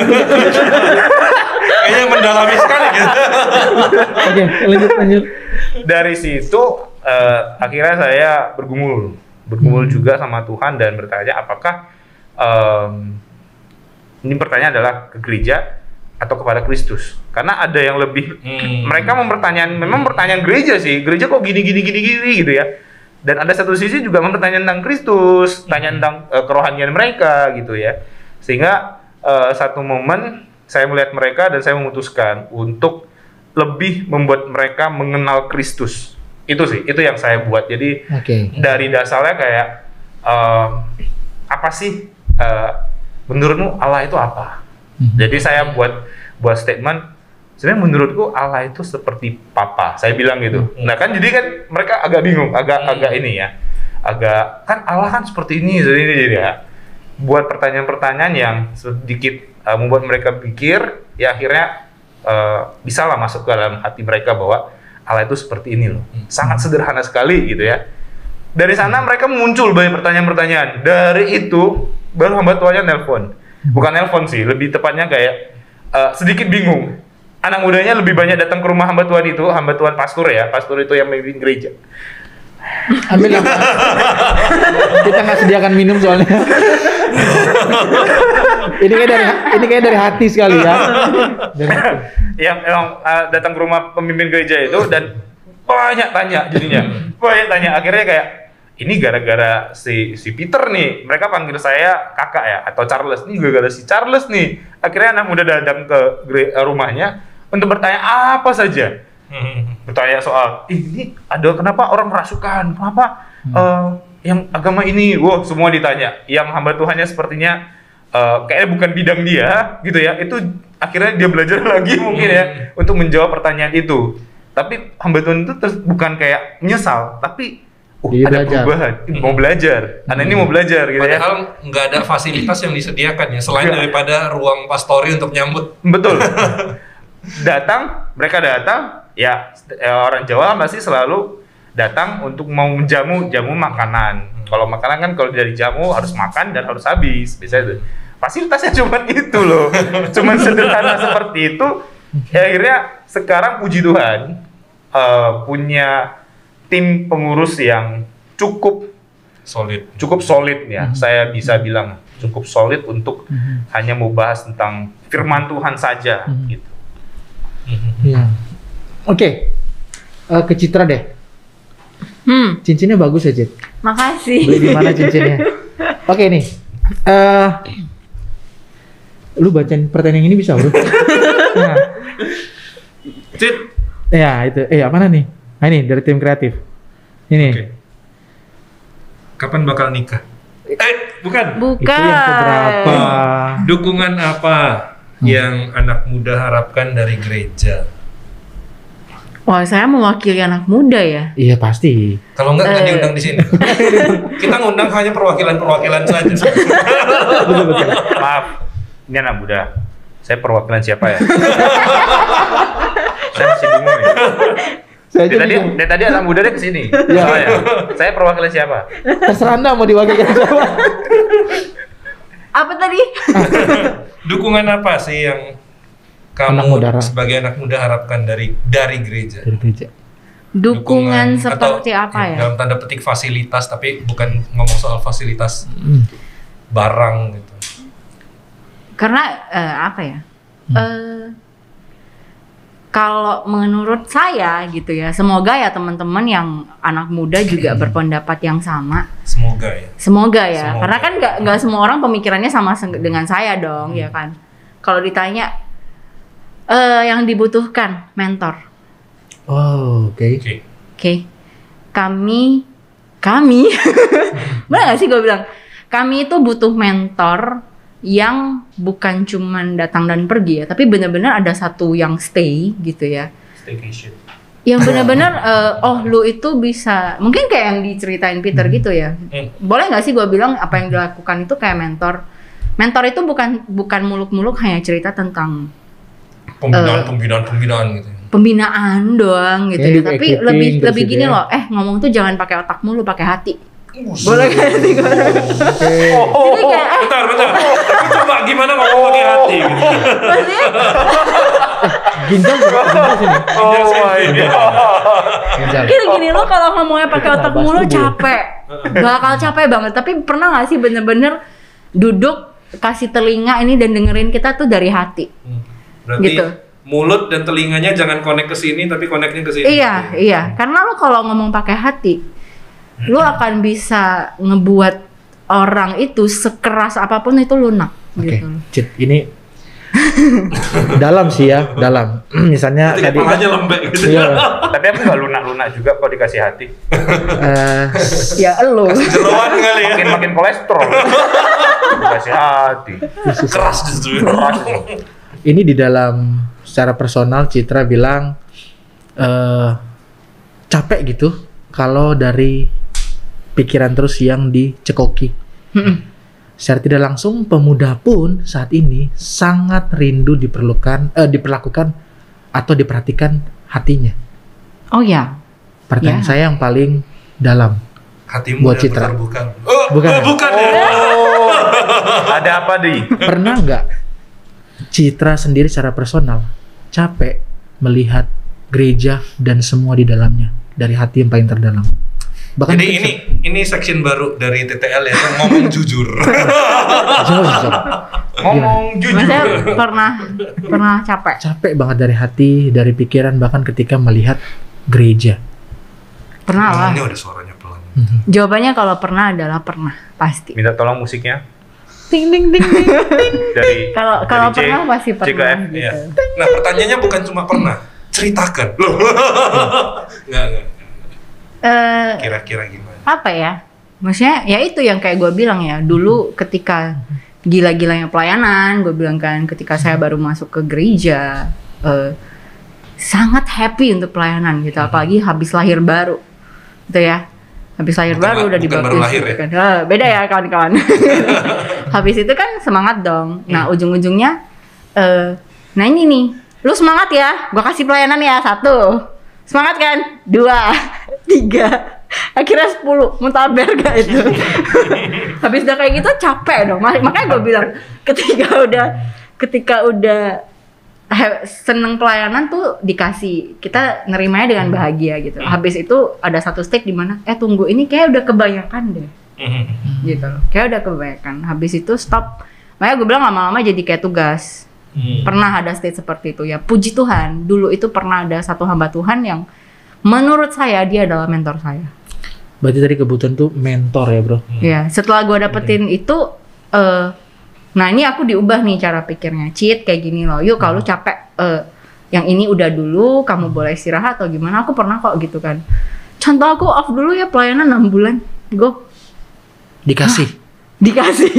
Kayaknya mendalami sekali gitu. Oke, lanjut lanjut. Dari situ eh, akhirnya saya bergumul, bergumul juga sama Tuhan dan bertanya apakah em, ini pertanyaan adalah ke gereja atau kepada Kristus, karena ada yang lebih. Hmm. Mereka mempertanyaan, memang pertanyaan gereja sih, gereja kok gini gini gini gini gitu ya. Dan ada satu sisi juga mempertanyakan tentang Kristus, tanya tentang uh, kerohanian mereka gitu ya. Sehingga uh, satu momen saya melihat mereka dan saya memutuskan untuk lebih membuat mereka mengenal Kristus. Itu sih, itu yang saya buat. Jadi Oke. dari dasarnya kayak um, apa sih uh, menurutmu Allah itu apa? Mhm. Jadi saya buat buat statement, sebenarnya menurutku Allah itu seperti papa. Saya bilang gitu. Hmm. Nah kan jadi kan mereka agak bingung, agak Hmm. agak ini ya. Agak kan Allah kan seperti ini, seperti ini jadi ya. Buat pertanyaan-pertanyaan yang sedikit uh, membuat mereka pikir, ya akhirnya uh, bisa lah masuk ke dalam hati mereka bahwa Allah itu seperti ini loh. Sangat sederhana sekali gitu ya. Dari sana mereka muncul banyak pertanyaan-pertanyaan. Dari itu baru hamba Tuhannya nelpon. Bukan nelpon sih, lebih tepatnya kayak uh, sedikit bingung. Anak mudanya lebih banyak datang ke rumah hamba Tuhan itu, hamba Tuhan pastor ya, pastor itu yang memimpin gereja. Ambil lah. Kita nggak sediakan minum soalnya. ini kayak dari ini kayak dari hati sekali ya. Dari hati. Yang emang uh, datang ke rumah pemimpin gereja itu dan banyak tanya jadinya, banyak tanya. Akhirnya kayak ini gara-gara si si Peter nih, mereka panggil saya kakak ya atau Charles nih, gara-gara si Charles nih. Akhirnya anak muda datang ke gere- rumahnya untuk bertanya apa saja. Hmm. Bertanya soal ini ada kenapa orang merasukan, kenapa eh, yang agama ini, wow semua ditanya. Yang hamba Tuhannya sepertinya eh, kayaknya bukan bidang dia gitu ya. Itu akhirnya dia belajar lagi mungkin ya untuk menjawab pertanyaan itu. Tapi hamba Tuhan itu terus bukan kayak menyesal, tapi oh, Dia ada belajar. perubahan, mau belajar. Anak ini mau belajar gitu ya. Padahal nggak ada fasilitas yang disediakan ya selain Nggak. daripada ruang pastori untuk nyambut. Betul. Datang, mereka datang, ya eh, orang Jawa masih selalu datang untuk mau menjamu jamu makanan. Kalau makanan kan kalau dari jamu harus makan dan harus habis, biasanya itu. Fasilitasnya cuma itu loh, cuma sederhana seperti itu. Ya, akhirnya sekarang puji Tuhan eh, punya tim pengurus yang cukup Solid. cukup solid ya. Saya bisa bilang cukup solid untuk hanya mau bahas tentang firman Tuhan saja gitu. Iya. Oke. Eh, ke Citra deh. Hmm, Cincinnya bagus ya, Cit. makasih. Beli di mana cincinnya? Oke nih. Eh lu bacain pertanyaan ini bisa, Bro? Nah, Cit. ya itu. Eh, apa nih? Nah, ini dari tim kreatif. Ini. Oke. Kapan bakal nikah? Eh, bukan. Bukan. Itu yang keberapa? Dukungan apa yang anak muda harapkan dari gereja? Wah, saya mewakili anak muda ya. Iya, pasti. Kalau enggak nggak Eh. diundang di sini. Kita ngundang hanya perwakilan-perwakilan saja. Betul-betul. Maaf, ini anak muda. Saya perwakilan siapa ya? Saya masih bingung ya. Saya Dari aja tadi, bingung. dari tadi anak muda dia kesini. Iya. Soalnya, saya perwakilan siapa? Terserah Anda mau diwakilkan siapa. Apa tadi? Dukungan apa sih yang Anak kamu muda harap- sebagai anak muda harapkan dari dari gereja? Dari gereja. Dukungan seperti atau, apa ya? Dalam tanda petik fasilitas, tapi bukan ngomong soal fasilitas Hmm. barang gitu. Karena eh, apa ya? Hmm. Eh, kalau menurut saya gitu ya, semoga ya teman-teman yang anak muda juga berpendapat yang sama. Semoga ya. Semoga ya, Semoga. karena kan nggak nggak semua orang pemikirannya sama se- dengan saya dong, ya kan. Kalau ditanya eh yang dibutuhkan mentor, Oh, oke. Oke. oke, kami kami, benar nggak sih gue bilang, kami itu butuh mentor yang bukan cuman datang dan pergi ya, tapi benar-benar ada satu yang stay gitu ya. Staycation. Yang benar-benar eh, oh lu itu bisa, mungkin kayak yang diceritain Peter gitu ya. Hmm. Boleh nggak sih gue bilang apa yang dilakukan itu kayak mentor. Mentor itu bukan bukan muluk-muluk hanya cerita tentang Pembinaan, pembinaan, pembinaan gitu. pembinaan doang gitu Kayak ya. Tapi equipping lebih terus lebih gitu gini ya. loh, eh ngomong tuh jangan pakai otak mulu, pakai hati. Boleh kan sih gue? Oke. Jadi kayak eh, Bentar, bentar. Aku coba gimana ngomong pakai hati gitu. maksudnya Ginjal juga ginjal sini. Oh my god. Ginjal. gini-gini lo kalau ngomongnya pakai Kita otak bahas mulu tubuh. capek, bakal capek banget. Tapi pernah nggak sih bener-bener duduk kasih telinga ini dan dengerin kita tuh dari hati? Berarti Gitu. mulut dan telinganya jangan connect ke sini tapi connectnya ke sini. Iya, iya. Karena lo kalau ngomong pakai hati, lo akan bisa ngebuat orang itu sekeras apapun itu lunak. Oke, Gitu. Cit, ini dalam sih ya, dalam. Misalnya Nanti tadi kepalanya lembek gitu. Iya. Tapi aku nggak lunak-lunak juga kalau dikasih hati. eh, Ya lo. Jeroan kali ya. Makin makin kolesterol. Dikasih hati. Keras justru. Keras. ini di dalam secara personal Citra bilang eh capek gitu kalau dari pikiran terus yang dicekoki. Secara tidak langsung pemuda pun saat ini sangat rindu diperlukan eh, diperlakukan atau diperhatikan hatinya. Oh ya. Pertanyaan Ya. saya yang paling dalam. Hatimu Buat udah Citra. berterbuka. Oh, Bukan. oh, bukan ya. Oh, ada apa di? Pernah nggak Citra sendiri secara personal capek melihat gereja dan semua di dalamnya dari hati yang paling terdalam? Bahkan Jadi mungkin ini ini section baru dari T T L ya, yang ngomong jujur. jauh, jauh. Ngomong jujur. Maksudnya pernah pernah capek. Capek banget dari hati, dari pikiran, bahkan ketika melihat gereja. Pernah lah. Ini udah suaranya pelan. Jawabannya kalau pernah adalah pernah, pasti. Minta tolong musiknya Ting ting ting ting. dari Kalau dari kalau J- pernah pasti J K F. pernah Iya. gitu. Nah, pertanyaannya bukan cuma pernah, ceritakan. Loh. Enggak, enggak. Eh, Kira-kira gimana? apa ya? Maksudnya ya itu yang kayak gue bilang ya, dulu ketika gila-gilanya pelayanan, gue bilang kan ketika saya baru masuk ke gereja, eh, sangat happy untuk pelayanan gitu, apalagi habis lahir baru, gitu ya. Habis lahir Bukan baru la- udah bukan baru dibaptis lahir gitu ya? kan. Eh, beda ya kawan-kawan. Habis itu kan semangat dong. Nah ujung-ujungnya, eh, nah ini nih, lu semangat ya, gue kasih pelayanan ya satu, semangat kan, dua, tiga, akhirnya sepuluh, mutaber gak itu? Habis udah kayak gitu capek dong. Mak- Makanya gue bilang ketika udah ketika udah he- seneng pelayanan tuh dikasih, kita nerimanya dengan bahagia gitu. Habis itu ada satu stage di mana eh tunggu ini kayak udah kebanyakan deh gitu loh. Kayak udah kebanyakan. Habis itu stop. Makanya gue bilang lama-lama jadi kayak tugas. Hmm. Pernah ada stage seperti itu ya. Puji Tuhan, dulu itu pernah ada satu hamba Tuhan yang menurut saya dia adalah mentor saya. Berarti tadi kebutuhan tuh mentor ya bro. Ya, setelah gue dapetin itu, eh, nah ini aku diubah nih cara pikirnya. Cheat kayak gini loh. Yuk kalau lu capek, eh, yang ini udah dulu, kamu boleh istirahat atau gimana? Aku pernah kok gitu kan. Contoh aku off dulu ya pelayanan enam bulan. Go Dikasih. dikasih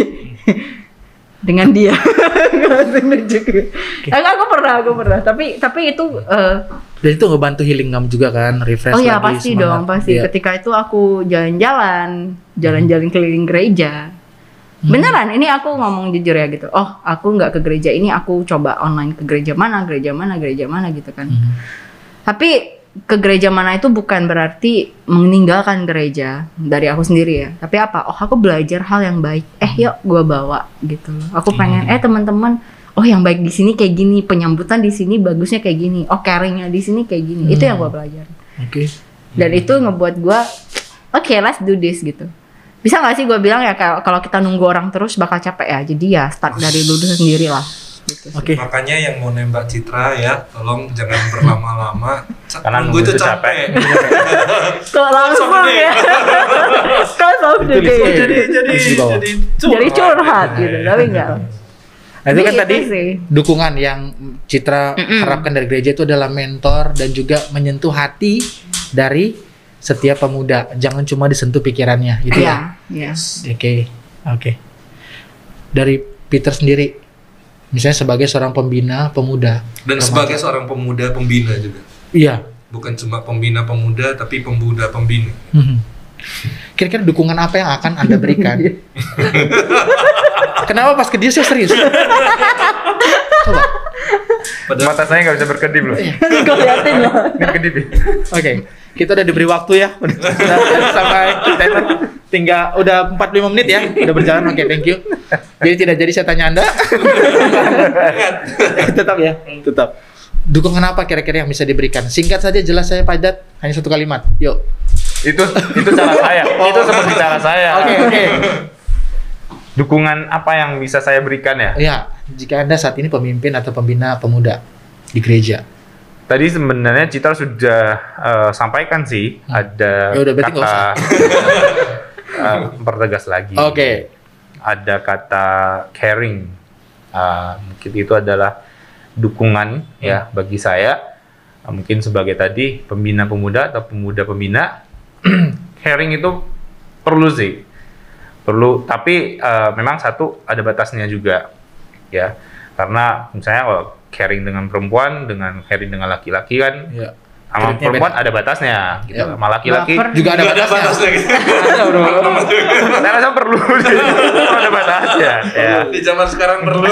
dengan dia. Langsung nunjuk. Aku, aku pernah, aku pernah. Tapi tapi itu eh, Dan itu ngebantu healing kamu juga kan, refresh oh ya lagi pasti semangat. dong, pasti. Iya. Ketika itu aku jalan-jalan, jalan-jalan keliling gereja. Hmm. Beneran, ini aku ngomong jujur ya gitu. Oh, aku nggak ke gereja ini, aku coba online ke gereja mana, gereja mana, gereja mana gitu kan. Hmm. Tapi ke gereja mana itu bukan berarti meninggalkan gereja dari aku sendiri ya. Tapi apa? Oh, aku belajar hal yang baik. Eh, yuk gua bawa gitu. Aku pengen eh teman-teman, oh yang baik di sini kayak gini, penyambutan di sini bagusnya kayak gini. Oh, caringnya di sini kayak gini. Itu yang gua pelajari. Oke. Dan itu ngebuat gua oke, let's do this gitu. Bisa nggak sih gua bilang ya kalau kalau kita nunggu orang terus bakal capek ya. Jadi ya start dari dulu sendiri lah. gitu sih. Oke. Makanya yang mau nembak Citra ya, tolong jangan berlama-lama. Karena nunggu itu nunggu itu capek. Kok langsung ya? Kok langsung Itu deh. di- jadi jadi Di bawah. jadi Jadi curhat gitu, tapi enggak. Nah, itu kan Tapi tadi itu sih. dukungan yang Citra Mm-mm. harapkan dari gereja itu adalah mentor dan juga menyentuh hati dari setiap pemuda. Jangan cuma disentuh pikirannya, gitu ya. Iya, iya. Oke, oke. Dari Peter sendiri, misalnya sebagai seorang pembina pemuda. dan remaja. sebagai seorang pemuda pembina juga. Iya. Bukan cuma pembina pemuda tapi pemuda pembina. Mhm. Kira-kira dukungan apa yang akan Anda berikan? Kenapa pas ke dia saya serius? Coba. Padahal Mata saya nggak bisa berkedip loh. Kau liatin loh. Ini kedip ya. Oke, kita udah diberi waktu ya. Udah sampai timer. Tinggal udah empat puluh lima menit ya. Udah berjalan. Oke, thank you. Jadi tidak jadi saya tanya Anda. Tetap ya, tetap. Dukungan apa kira-kira yang bisa diberikan? Singkat saja, jelas saya padat, hanya satu kalimat. Yuk. Itu itu cara saya. Itu seperti cara saya. Oke, oke. Dukungan apa yang bisa saya berikan ya? Ya, jika Anda saat ini pemimpin atau pembina pemuda di gereja. Tadi sebenarnya Citra sudah eh, sampaikan sih ada Ya udah, berarti nggak kata eh, pertegas lagi. Oke. Ada kata caring. Eh, mungkin itu adalah dukungan ya bagi saya. Eh, mungkin sebagai tadi pembina pemuda atau pemuda pembina, caring itu perlu sih. Perlu, tapi eh, memang satu ada batasnya juga ya. Karena misalnya kalau caring dengan perempuan dengan caring dengan laki-laki kan, Ya. sama Treatnya perempuan beda. ada batasnya gitu. Ya. Sama laki-laki Baper. Juga ada nggak ada batasnya. batasnya gitu. Ada, bro. saya rasa perlu ada batasnya ya. Di zaman sekarang perlu.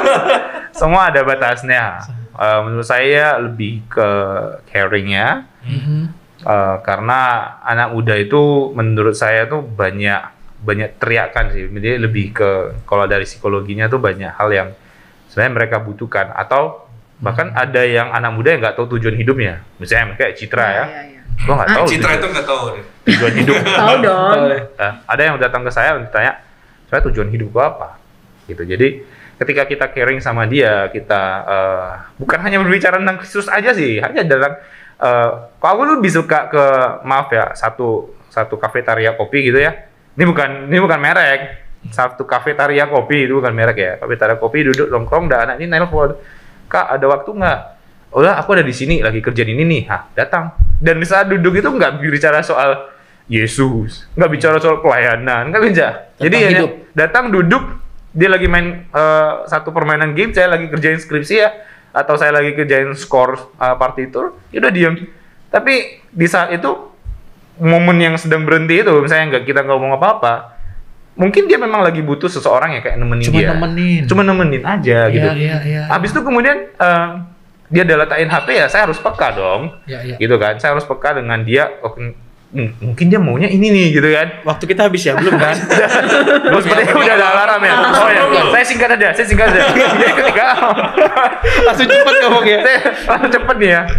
Semua ada batasnya. Eh, menurut saya lebih ke caringnya. Mhm. Eh, karena anak muda itu menurut saya tuh banyak banyak teriakan sih. Jadi lebih ke kalau dari psikologinya tuh banyak hal yang sebenarnya mereka butuhkan, atau bahkan ada yang anak muda yang nggak tahu tujuan hidupnya. Misalnya kayak Citra ya, Iya, iya. gua nggak tahu Citra tujuan, itu nggak tahu deh. tujuan hidup. Tahu dong. Eh, ada yang datang ke saya untuk tanya, saya tujuan hidup gua apa? Gitu. Jadi ketika kita caring sama dia, kita eh, bukan hanya berbicara tentang Kristus aja sih, hanya dalam eh, kalau aku lebih suka ke maaf ya satu satu kafetaria kopi gitu ya. Ini bukan ini bukan merek. Satu kafetaria kopi itu bukan merek ya. Kafetaria kopi duduk nongkrong, dan anak ini nelpon, Kak ada waktu nggak? Udah aku ada di sini lagi kerjaan ini nih. Hah, datang. Dan di saat duduk itu nggak bicara soal Yesus, nggak bicara soal pelayanan, nggak bisa. Jadi Tentang hanya hidup. datang duduk, dia lagi main eh, satu permainan game, saya lagi kerjain skripsi ya, atau saya lagi kerjain skor eh, partitur, ya udah diem. Tapi di saat itu momen yang sedang berhenti itu, misalnya nggak kita nggak ngomong apa-apa, mungkin dia memang lagi butuh seseorang yang kayak nemenin Cuma dia, nemenin. cuma nemenin aja gitu. Iya, iya, iya. Habis itu kemudian eh, dia deletain H P, ya saya harus peka dong, Iya, iya. gitu kan? Saya harus peka dengan dia. Oh, hmm, mungkin dia maunya ini nih, gitu kan? Waktu kita habis ya, belum kan? Belum, sepertinya udah ada alarm ya. Oh ya, saya singkat aja, saya singkat aja. Jadi ketika Langsung cepet ngomong ya. saya langsung cepet nih ya.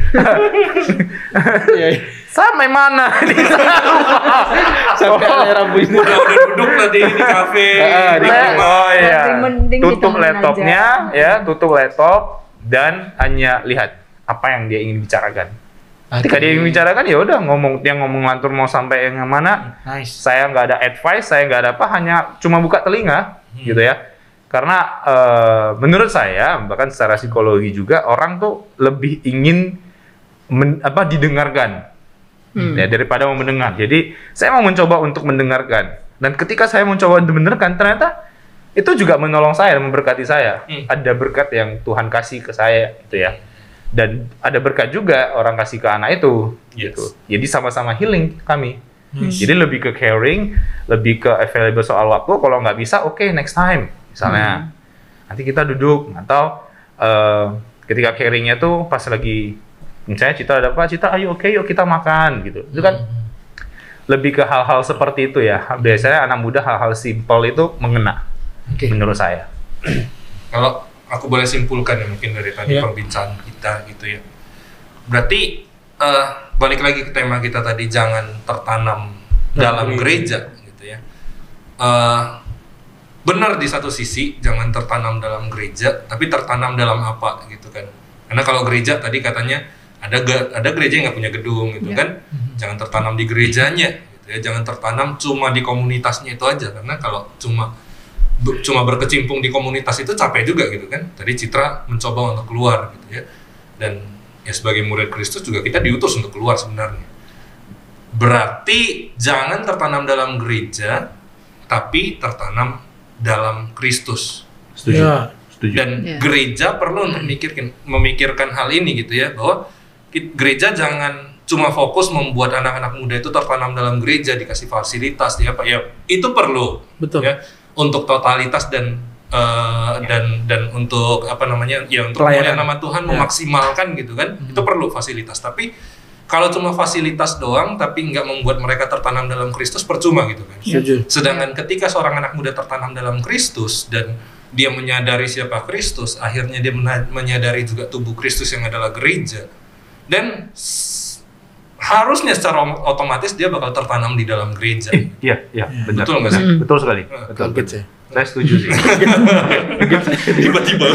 Iya, iya. Sampai mana ini? Sampai ada rambu ini. Udah udah duduk tadi di kafe. Ah, di di Saya- rumah. oh iya. Berarti mending Tutup ditemenin laptopnya, aja. ya, tutup laptop dan hanya lihat apa yang dia ingin bicarakan. Ketika dia ingin bicarakan, ya udah ngomong, dia ngomong lantur mau sampai yang mana. Nice. Saya nggak ada advice, saya nggak ada apa, hanya cuma buka telinga, gitu ya. Karena eh, menurut saya, bahkan secara psikologi juga, orang tuh lebih ingin men- apa didengarkan. Hmm. Ya, daripada mau mendengar. Jadi saya mau mencoba untuk mendengarkan, dan ketika saya mencoba untuk mendengarkan, ternyata itu juga menolong saya dan memberkati saya. Hmm. Ada berkat yang Tuhan kasih ke saya, gitu ya. Dan ada berkat juga orang kasih ke anak itu, Yes. gitu. Jadi sama-sama healing kami. Hmm. Jadi lebih ke caring, lebih ke available soal waktu. Kalau nggak bisa, oke next time, misalnya. Nanti kita duduk, atau eh, ketika caringnya tuh pas lagi misalnya Citra ada apa, Citra ayo oke yuk kita makan gitu. Itu kan lebih ke hal-hal seperti itu ya. Biasanya anak muda hal-hal simpel itu mengena Oke. menurut saya. Kalau aku boleh simpulkan ya mungkin dari tadi Iya. pembicaraan kita gitu ya. Berarti eh, balik lagi ke tema kita tadi, jangan tertanam dalam gereja gitu ya. Eh, benar di satu sisi jangan tertanam dalam gereja, tapi tertanam dalam apa gitu kan? Karena kalau gereja tadi katanya ada ge- ada gereja yang nggak punya gedung gitu Ya. kan, jangan tertanam di gerejanya, gitu ya. Jangan tertanam cuma di komunitasnya itu aja, karena kalau cuma be- cuma berkecimpung di komunitas itu capek juga gitu kan. Tadi Citra mencoba untuk keluar gitu ya, dan ya sebagai murid Kristus juga kita diutus untuk keluar sebenarnya. Berarti jangan tertanam dalam gereja, tapi tertanam dalam Kristus. Setuju. Ya. Setuju. Dan Ya. gereja perlu untuk memikirkan, memikirkan hal ini gitu ya, bahwa ki- gereja jangan cuma fokus membuat anak-anak muda itu tertanam dalam gereja, dikasih fasilitas, ya apa ya, itu perlu. Betul. Ya, untuk totalitas dan eh, dan dan untuk apa namanya, ya untuk Pelayanan. memuliakan nama Tuhan, Ya. memaksimalkan gitu kan, itu perlu fasilitas. Tapi kalau cuma fasilitas doang, tapi nggak membuat mereka tertanam dalam Kristus, percuma gitu kan. Setuju. Sedangkan ketika seorang anak muda tertanam dalam Kristus dan dia menyadari siapa Kristus, akhirnya dia mena- menyadari juga tubuh Kristus yang adalah gereja, dan s- harusnya secara om- otomatis dia bakal tertanam di dalam gereja. Eh, iya, iya, benar. Betul nggak sih? Mm. Betul sekali. Hmm. Betul. Kaget saya. Saya setuju sih. Tiba-tiba.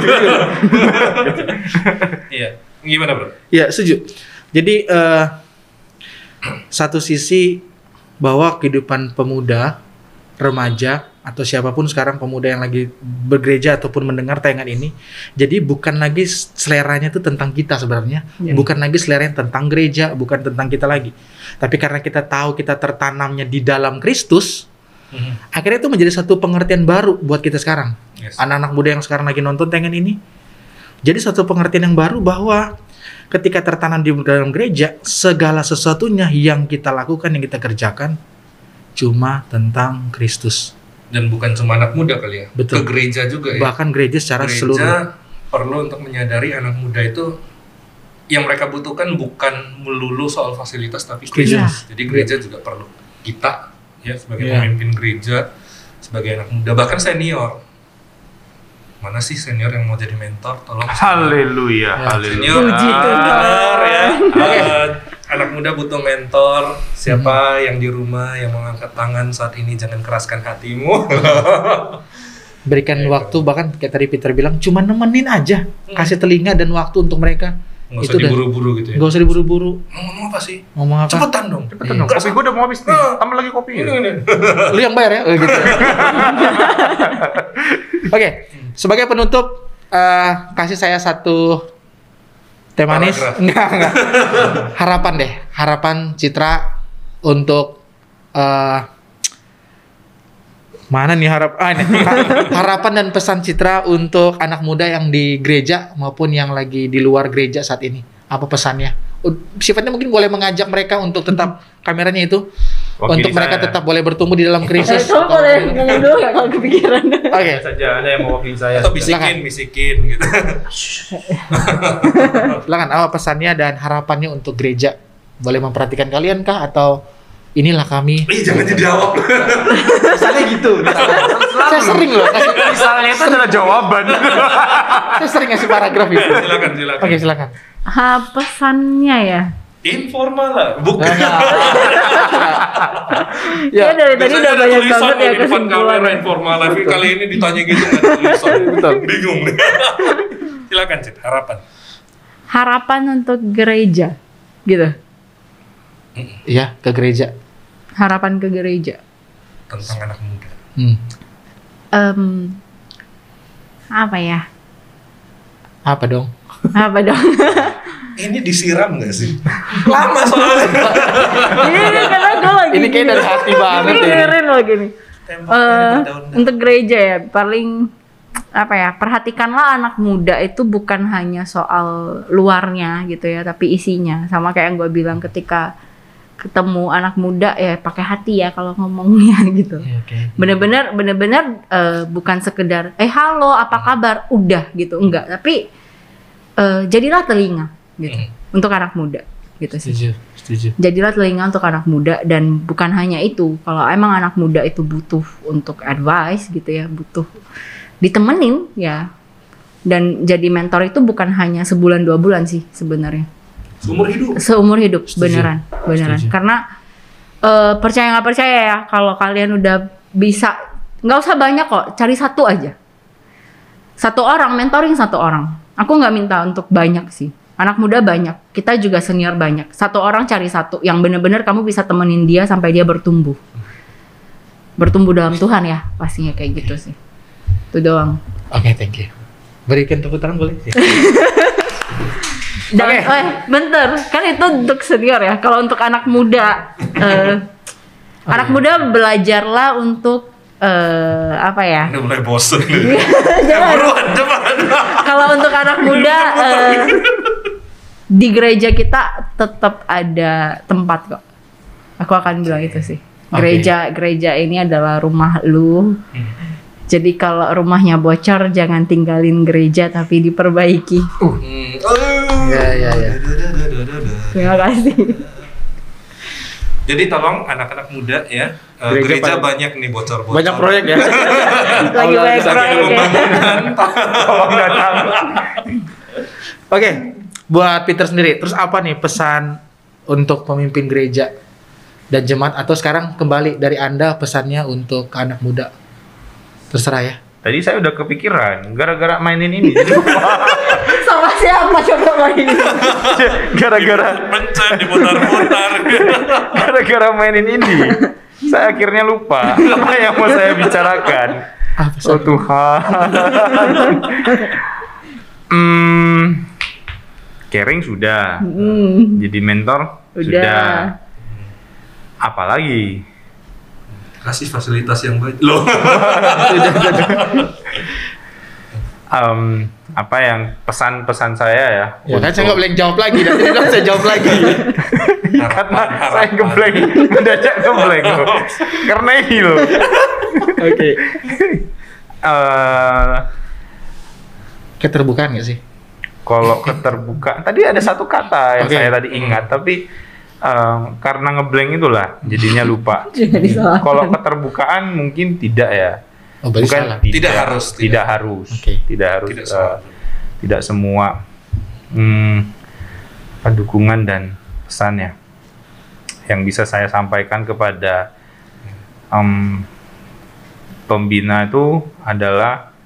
Iya. Gimana bro? Ya, setuju. Jadi eh, satu sisi bahwa kehidupan pemuda, remaja atau siapapun sekarang pemuda yang lagi bergereja ataupun mendengar tayangan ini, jadi bukan lagi seleranya itu tentang kita sebenarnya, Ya. bukan lagi seleranya tentang gereja, bukan tentang kita lagi. Tapi karena kita tahu kita tertanamnya di dalam Kristus, akhirnya itu menjadi satu pengertian baru buat kita sekarang. Yes. Anak-anak muda yang sekarang lagi nonton tayangan ini, jadi satu pengertian yang baru bahwa ketika tertanam di dalam gereja, segala sesuatunya yang kita lakukan, yang kita kerjakan cuma tentang Kristus. Dan bukan cuma anak muda kali ya, Betul. ke gereja juga ya. Bahkan gereja secara Gereja seluruh. perlu untuk menyadari anak muda itu yang mereka butuhkan bukan melulu soal fasilitas tapi Kristus. Jadi gereja juga perlu kita ya sebagai Iya. pemimpin gereja, sebagai anak muda, bahkan senior. Mana sih senior yang mau jadi mentor? Tolong. Haleluya, Ya. haleluya. Senior, Puji Tuhan. benar ya. Eh, anak muda butuh mentor. Siapa yang di rumah yang mau angkat tangan saat ini, jangan keraskan hatimu. Berikan waktu, bahkan kayak tadi Peter bilang, cuma nemenin aja, kasih telinga dan waktu untuk mereka. Nggak Itu usah dah. diburu-buru gitu ya. Gak usah diburu-buru. Ngomong apa sih? Ngomong apa? Cepetan dong. Cepetan dong, kopi gue udah mau habis nih. Tambah lagi kopi. Ini, ini. Lu yang bayar ya? Oh, gitu. Oke, sebagai penutup, eh, kasih saya satu teh manis. Paragraf. Enggak, enggak. Harapan deh, harapan Citra untuk eh, mana nih harap ah, ini. harapan dan pesan Citra untuk anak muda yang di gereja maupun yang lagi di luar gereja saat ini. Apa pesannya? U- Sifatnya mungkin boleh mengajak mereka untuk tetap kameranya itu Wakili untuk mereka saya. tetap boleh bertumbuh di dalam Kristus. Kamu boleh ngomong dulu nggak kalau kepikiran? Oke. saja Anda yang mewakili saya. Atau bisikin, bisikin gitu. Silakan apa pesannya dan harapannya untuk gereja? Boleh memperhatikan kalian kah atau inilah kami? Ih, jangan dijawab. Misalnya gitu. Saya sering loh kasih, Misalnya itu adalah jawaban. saya sering ngasih paragraf itu. silakan, silakan. Oke, silakan. Ha, pesannya ya. Informal lah, bukan. Ya, dari tadi Biasanya udah ada banyak tulisan banget ya di depan kamera kesimpulan. informal, tapi kali ini ditanya gitu nggak ada tulisan. Betul. Bingung nih. Silakan Cid, harapan. Harapan untuk gereja, gitu. Iya, ke gereja. Harapan ke gereja. Tentang anak muda. Hmm. Em, apa ya? Apa dong? Apa dong? Ini disiram nggak sih? Lama soalnya. Ini karena gue lagi Ini kayak dari hati banget ya. mikirin loh gini. Tembaknya Eh, di daun. untuk gereja ya paling apa ya, perhatikanlah anak muda itu bukan hanya soal luarnya gitu ya, tapi isinya. Sama kayak yang gue bilang, ketika ketemu anak muda ya pakai hati ya kalau ngomongnya gitu. Iya, oke. Bener-bener bener-bener eh, bukan sekedar eh halo apa kabar udah gitu, enggak, tapi eh, jadilah telinga gitu Hmm. untuk anak muda gitu sih. Setuju, setuju. Jadilah telinga untuk anak muda, dan bukan hanya itu. Kalau emang anak muda itu butuh untuk advice gitu ya, butuh ditemenin ya. Dan jadi mentor itu bukan hanya sebulan dua bulan sih sebenarnya. Seumur hidup. Seumur hidup, Setuju. beneran, beneran. Setuju. Karena eh, percaya nggak percaya ya, kalau kalian udah bisa nggak usah banyak kok, cari satu aja. Satu orang, mentoring satu orang. Aku nggak minta untuk banyak sih. Anak muda banyak, kita juga senior banyak. Satu orang cari satu, yang bener-bener kamu bisa temenin dia sampai dia bertumbuh. Bertumbuh dalam Tuhan ya, pastinya kayak gitu sih. Itu doang. Oke, okay, thank you. Berikan tepuk tangan boleh? Dan, Oke. eh, bentar, kan itu untuk senior ya. Kalau untuk anak muda, eh, anak muda belajarlah untuk eh, apa ya? Udah mulai bosen. Jangan. Buruan, cepat. Kalau untuk anak muda eh, di gereja kita tetap ada tempat kok. Aku akan bilang itu sih. Gereja gereja ini adalah rumah lu. Jadi kalau rumahnya bocor jangan tinggalin gereja tapi diperbaiki. Uh. Hmm. Oh. Ya, ya, ya. Terima kasih. Jadi tolong anak-anak muda ya, eh, Gereja gereja, pada- banyak nih bocor-bocor. Banyak proyek ya. Lagi Allah, banyak bisa proyek kita ya. Tolong datang. Oke, buat Peter sendiri, terus apa nih pesan untuk pemimpin gereja dan jemaat, atau sekarang kembali dari Anda pesannya untuk ke anak muda? Terserah ya. Tadi saya udah kepikiran gara-gara mainin ini. Jadi Sama siapa coba main? gara-gara Pencet diputar-putar. gara-gara mainin ini, saya akhirnya lupa apa yang mau saya bicarakan. Ah, pesan. Oh Tuhan. hmm, caring sudah, Hmm, jadi mentor udah. sudah. Apalagi? Kasih fasilitas yang baik. Loh. Em, apa yang pesan-pesan saya ya? Ya kan saya nggak boleh jawab lagi, dan tadi bilang saya jawab lagi. Karena saya ngeblank, mendadak ngeblank loh. Karena ini loh. Oke. Eh, Keterbukaan nggak sih? Kalau keterbukaan, tadi ada satu kata yang Oke. saya tadi ingat, tapi em, karena ngeblank itulah, jadinya lupa. Jangan disalahkan. Kalau keterbukaan mungkin tidak ya. Oh, berarti Bukan salah. Tidak harus, tidak, tidak. harus, Oke. tidak harus, Tidak eh, salah. tidak semua hmm, dukungan dan pesannya yang bisa saya sampaikan kepada em, pembina itu adalah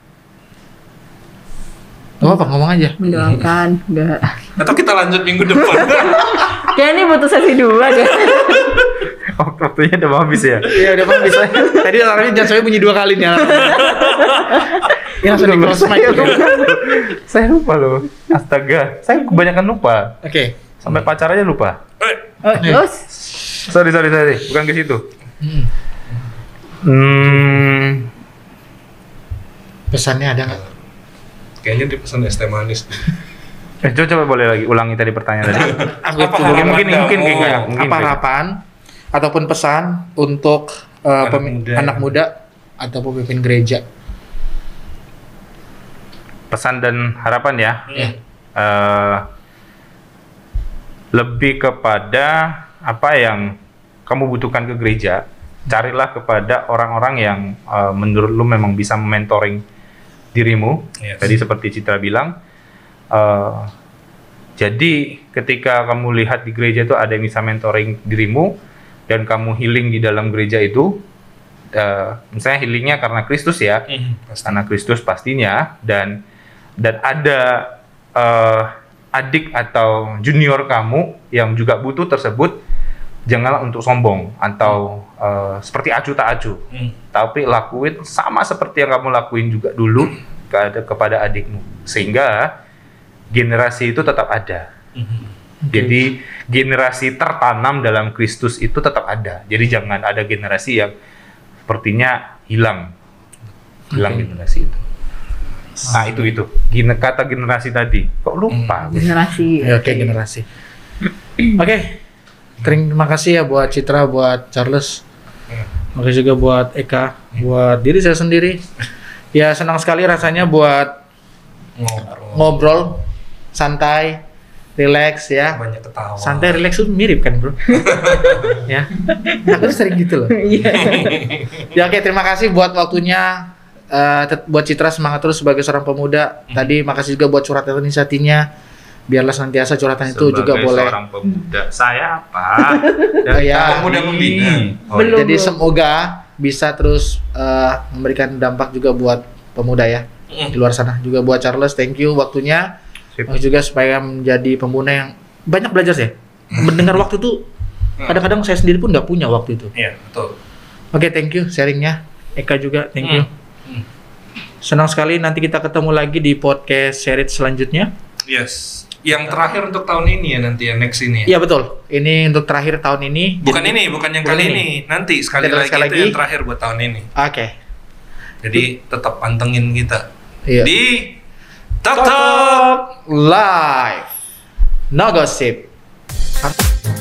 Gak apa-apa, ngomong aja. Mendoakan, enggak. Atau kita lanjut minggu depan. Kayak ini butuh sesi dua deh. oh, waktunya udah mau habis ya. Iya, udah bang bisa. Tadi alarmnya jangan sampai bunyi dua kali nih alarmnya. Ini langsung di close mic. saya, Oke. lupa. saya lupa loh. Astaga, saya kebanyakan lupa. Sampai pacar aja lupa. Oh, terus Sorry, sorry, sorry. Bukan ke situ. Hmm. Hmm, Pesannya ada nggak? Kayaknya dia pesan es teh manis. eh, coba, coba boleh lagi ulangi tadi pertanyaan tadi. Aku Apa itu harapan mungkin, kamu? mungkin, mungkin, mungkin. apa harapan ataupun pesan untuk uh, Anak pemi- muda. anak muda atau pemimpin gereja? Pesan dan harapan ya. Ya. Eh, lebih kepada apa yang kamu butuhkan ke gereja, carilah kepada orang-orang yang eh, menurut lu memang bisa mentoring dirimu. Yes. Tadi seperti Citra bilang, eh, jadi ketika kamu lihat di gereja itu ada yang bisa mentoring dirimu dan kamu healing di dalam gereja itu, eh, misalnya healingnya karena Kristus ya, karena Kristus pastinya, dan dan ada eh, adik atau junior kamu yang juga butuh tersebut, janganlah untuk sombong atau eh, seperti acu tak acu, Hmm. tapi lakuin sama seperti yang kamu lakuin juga dulu ke- kepada adikmu, sehingga generasi itu tetap ada. Jadi generasi tertanam dalam Kristus itu tetap ada. Jadi jangan ada generasi yang sepertinya hilang, hilang Oke. generasi itu. Nah itu itu Gine, kata generasi tadi kok lupa. generasi. Ya, oke, generasi. Oke. Terima kasih ya buat Citra, buat Charles. Makasih juga buat Eka, buat diri saya sendiri. Ya senang sekali rasanya buat Ngobrol. ngobrol santai, relax ya. Banyak ketawa. Santai, relax itu mirip kan, Bro? Ya. Aku tuh sering gitu loh. Iya. Ya oke, terima kasih buat waktunya. Eh, tet- buat Citra semangat terus sebagai seorang pemuda. Tadi makasih juga buat curhatan inisiatinya. Biarlah senantiasa curhatan itu juga Sebagai boleh. seorang pemuda, saya apa? Oh, ya. Pemuda pembina. Oh, Belum. Jadi semoga bisa terus eh, memberikan dampak juga buat pemuda ya Mm. di luar sana. Juga buat Charles, thank you waktunya. Sip. Terus juga supaya menjadi pemuda yang banyak belajar sih. Mendengar waktu itu kadang-kadang saya sendiri pun nggak punya waktu itu. Iya, betul. Oke, thank you sharingnya. Eka juga, thank you. Hmm. Senang sekali, nanti kita ketemu lagi di podcast series selanjutnya. Yes. Yang terakhir untuk tahun ini ya nanti ya, next ini ya. Iya betul. Ini untuk terakhir tahun ini. Bukan Jadi- ini, bukan yang bukan kali ini. ini. Nanti sekali Kita lagi sekali itu lagi. yang terakhir buat tahun ini. Oke. Jadi tetap pantengin kita Iya. di Talk Talk. Live. No gossip.